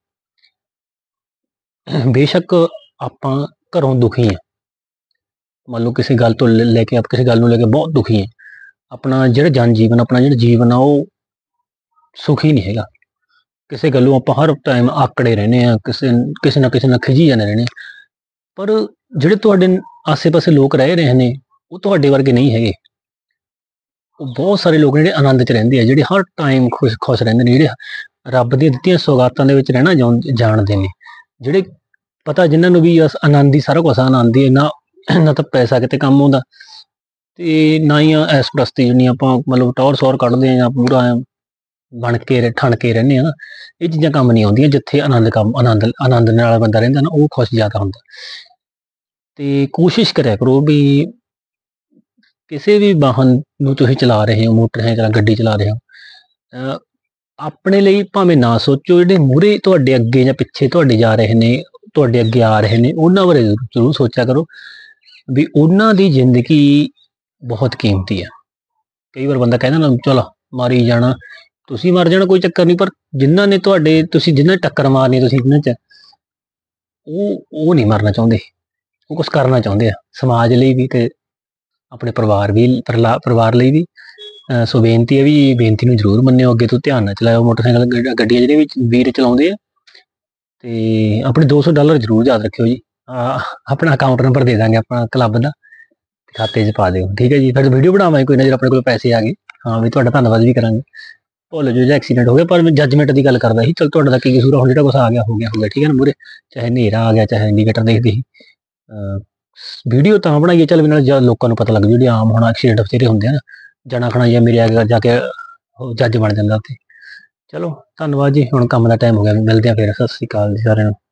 ਬੇਸ਼ੱਕ ਆਪਾਂ ਘਰੋਂ ਦੁਖੀ ਹਾਂ, ਮੰਨ ਲਓ ਕਿਸੇ ਗੱਲ ਤੋਂ ਲੈ ਕੇ ਆਪ ਕਿਸੇ ਗੱਲ ਨੂੰ ਲੈ ਕੇ ਬਹੁਤ ਦੁਖੀ ਹੈ, ਆਪਣਾ ਜਿਹੜਾ ਜਨ ਜੀਵਨ ਆਪਣਾ ਜਿਹੜਾ ਜੀਵਨ ਆ ਉਹ ਸੁਖੀ ਨਹੀਂ ਹੈਗਾ। ਕਿਸੇ ਗੱਲੋਂ ਆਪਾਂ ਹਰ ਟਾਈਮ ਆਕੜੇ ਰਹਿੰਦੇ ਆ, ਕਿਸੇ ਕਿਸੇ ਨਾ ਕਿਸੇ ਨਾਲ ਖਿਜੀ ਜਾਂਦੇ ਰਹਿੰਦੇ। ਪਰ ਜਿਹੜੇ ਤੁਹਾਡੇ ਆਸੇ ਪਾਸੇ ਲੋਕ ਰਹਿ ਰਹੇ ਨੇ ਉਹ ਤੁਹਾਡੇ ਵਰਗੇ ਨਹੀਂ ਹੈਗੇ। ਉਹ ਬਹੁਤ ਸਾਰੇ ਲੋਕ ਜਿਹੜੇ ਆਨੰਦ 'ਚ ਰਹਿੰਦੇ ਆ, ਜਿਹੜੇ ਹਰ ਟਾਈਮ ਖੁਸ਼ ਖੁਸ਼ ਰਹਿੰਦੇ ਨੇ, ਜਿਹੜੇ ਰੱਬ ਦੀਆਂ ਦਿੱਤੀਆਂ ਸੌਗਾਤਾਂ ਦੇ ਵਿੱਚ ਰਹਿਣਾ ਜਾਣਦੇ ਨੇ, ਜਿਹੜੇ ਪਤਾ ਜਿਨ੍ਹਾਂ ਨੂੰ ਵੀ ਆਨੰਦ ਹੀ ਸਾਰਾ ਕੁਛ ਆਨੰਦ ਹੀ ਨਾ ਨਾ ਤਾਂ ਪੈਸਾ ਕਿਤੇ ਕੰਮ ਆਉਂਦਾ ਤੇ ਨਾ ਹੀ ਐਸ ਪ੍ਰਸਤੀ ਜਿੰਨੀ ਆਪਾਂ ਮਤਲਬ ਟੌਰ ਸੌਰ ਕੱਢਦੇ ਆ ਜਾਂ ਪੂਰਾ ਬਣ ਕੇ ਠਣ ਕੇ ਰਹਿੰਦੇ ਆ ਨਾ, ਇਹ ਚੀਜ਼ਾਂ ਕੰਮ ਨਹੀਂ ਆਉਂਦੀਆਂ। ਜਿੱਥੇ ਆਨੰਦ ਕੰਮ ਆਨੰਦ ਆਨੰਦ ਨਾਲ ਬੰਦਾ ਰਹਿੰਦਾ ਨਾ ਉਹ ਖੁਸ਼ ਜ਼ਿਆਦਾ ਹੁੰਦਾ। ਤੇ ਕੋਸ਼ਿਸ਼ ਕਰਿਆ ਕਰੋ ਵੀ ਕਿਸੇ ਵੀ ਵਾਹਨ ਨੂੰ ਤੁਸੀਂ ਚਲਾ ਰਹੇ ਹੋ, ਮੋਟਰਸਾਈਕਲ ਗੱਡੀ ਚਲਾ ਰਹੇ ਹੋ, ਆਪਣੇ ਲਈ ਭਾਵੇਂ ਨਾ ਸੋਚੋ, ਜਿਹੜੇ ਮੂਹਰੇ ਤੁਹਾਡੇ ਅੱਗੇ ਜਾਂ ਪਿੱਛੇ ਤੁਹਾਡੇ ਜਾ ਰਹੇ ਨੇ, ਤੁਹਾਡੇ ਅੱਗੇ ਆ ਰਹੇ ਨੇ, ਉਹਨਾਂ ਬਾਰੇ ਜ਼ਰੂਰ ਸੋਚਿਆ ਕਰੋ ਵੀ ਉਹਨਾਂ ਦੀ ਜ਼ਿੰਦਗੀ ਬਹੁਤ ਕੀਮਤੀ ਆ। ਕਈ ਵਾਰ ਬੰਦਾ ਕਹਿੰਦਾ ਨਾ ਚਲੋ ਮਾਰੀ ਜਾਣਾ, ਤੁਸੀਂ ਮਰ ਜਾਣਾ ਕੋਈ ਚੱਕਰ ਨਹੀਂ, ਪਰ ਜਿਨ੍ਹਾਂ ਨੇ ਤੁਹਾਡੇ ਤੁਸੀਂ ਜਿਨ੍ਹਾਂ ਟੱਕਰ ਮਾਰਨੀ ਤੁਸੀਂ ਇਹਨਾਂ 'ਚ ਉਹ ਉਹ ਨਹੀਂ ਮਰਨਾ ਚਾਹੁੰਦੇ, ਉਹ ਕੁਛ ਕਰਨਾ ਚਾਹੁੰਦੇ ਆ ਸਮਾਜ ਲਈ ਵੀ ਤੇ ਆਪਣੇ ਪਰਿਵਾਰ ਵੀ ਪਰਿਵਾਰ ਲਈ ਵੀ ਅ, ਸੋ ਬੇਨਤੀ ਹੈ ਵੀ ਬੇਨਤੀ ਨੂੰ ਜ਼ਰੂਰ ਮੰਨਿਓ, ਅੱਗੇ ਤੋਂ ਧਿਆਨ ਨਾਲ ਚਲਾਇਓ ਮੋਟਰਸਾਈਕਲ, ਗੱਡ- ਗੱਡੀਆਂ ਜਿਹੜੇ ਵੀ ਵੀਰ ਚਲਾਉਂਦੇ ਆ। ਤੇ ਆਪਣੇ ਦੋ ਸੌ ਡਾਲਰ ਜ਼ਰੂਰ ਯਾਦ ਰੱਖਿਓ ਜੀ। ਅ, ਆਪਣਾ ਅਕਾਊਂਟ ਨੰਬਰ ਦੇ ਦਾਂਗੇ ਆਪਣਾ ਕਲੱਬ ਦਾ, ਖਾਤੇ 'ਚ ਪਾ ਦਿਓ, ਠੀਕ ਹੈ ਜੀ। ਫਿਰ ਵੀਡੀਓ ਬਣਾਵਾਂਗੇ ਕੋਈ ਨਾ, ਜਦੋਂ ਆਪਣੇ ਕੋਲ ਪੈਸੇ ਆ ਗਏ, ਹਾਂ ਵੀ ਤੁਹਾਡਾ ਧੰਨਵਾਦ ਵੀ ਕਰਾਂਗੇ। ਭੁੱਲ ਜੋ ਜਿਹੜਾ ਐਕਸੀਡੈਂਟ ਹੋ ਗਿਆ, ਪਰ ਮੈਂ ਜੱਜਮੈਂਟ ਦੀ ਗੱਲ ਕਰਦਾ ਸੀ। ਚਲ ਤੁਹਾਡਾ ਤਾਂ ਕੀ ਕਸੂਰ ਆ, ਹੁਣ ਜਿਹੜਾ ਕੁਛ ਆ ਗਿਆ ਹੋ ਗਿਆ ਹੋ ਗਿਆ, ਠੀਕ ਹੈ ਨਾ। ਮੂਹਰੇ ਚਾਹੇ ਹਨੇਰਾ ਆ ਗਿਆ, ਚਾਹੇ ਇੰਡੀਕੇਟਰ ਦੇਖਦੇ ਸੀ। ਵੀਡੀਓ ਤਾਂ ਬਣਾਈਏ ਚੱਲ ਵੀ ਨਾਲ ਜਾਂ ਲੋਕਾਂ ਨੂੰ ਪਤਾ ਲੱਗ ਜੂ, ਜਿਹੜੇ ਆਮ ਹੁਣ ਐਕਸੀਡੈਂਟ ਬਥੇਰੇ ਹੁੰਦੇ ਆ ਨਾ, ਜਣਾ ਖਣਾ ਜਾਂ ਮੇਰੇ ਆ ਜਾ ਕੇ ਉਹ ਜੱਜ ਬਣ ਜਾਂਦਾ ਉੱਥੇ। ਚਲੋ ਧੰਨਵਾਦ ਜੀ, ਹੁਣ ਕੰਮ ਦਾ ਟਾਈਮ ਹੋ ਗਿਆ, ਮਿਲਦੇ ਆ ਫਿਰ। ਸਤਿ ਸ਼੍ਰੀ ਅਕਾਲ ਜੀ ਸਾਰਿਆਂ ਨੂੰ।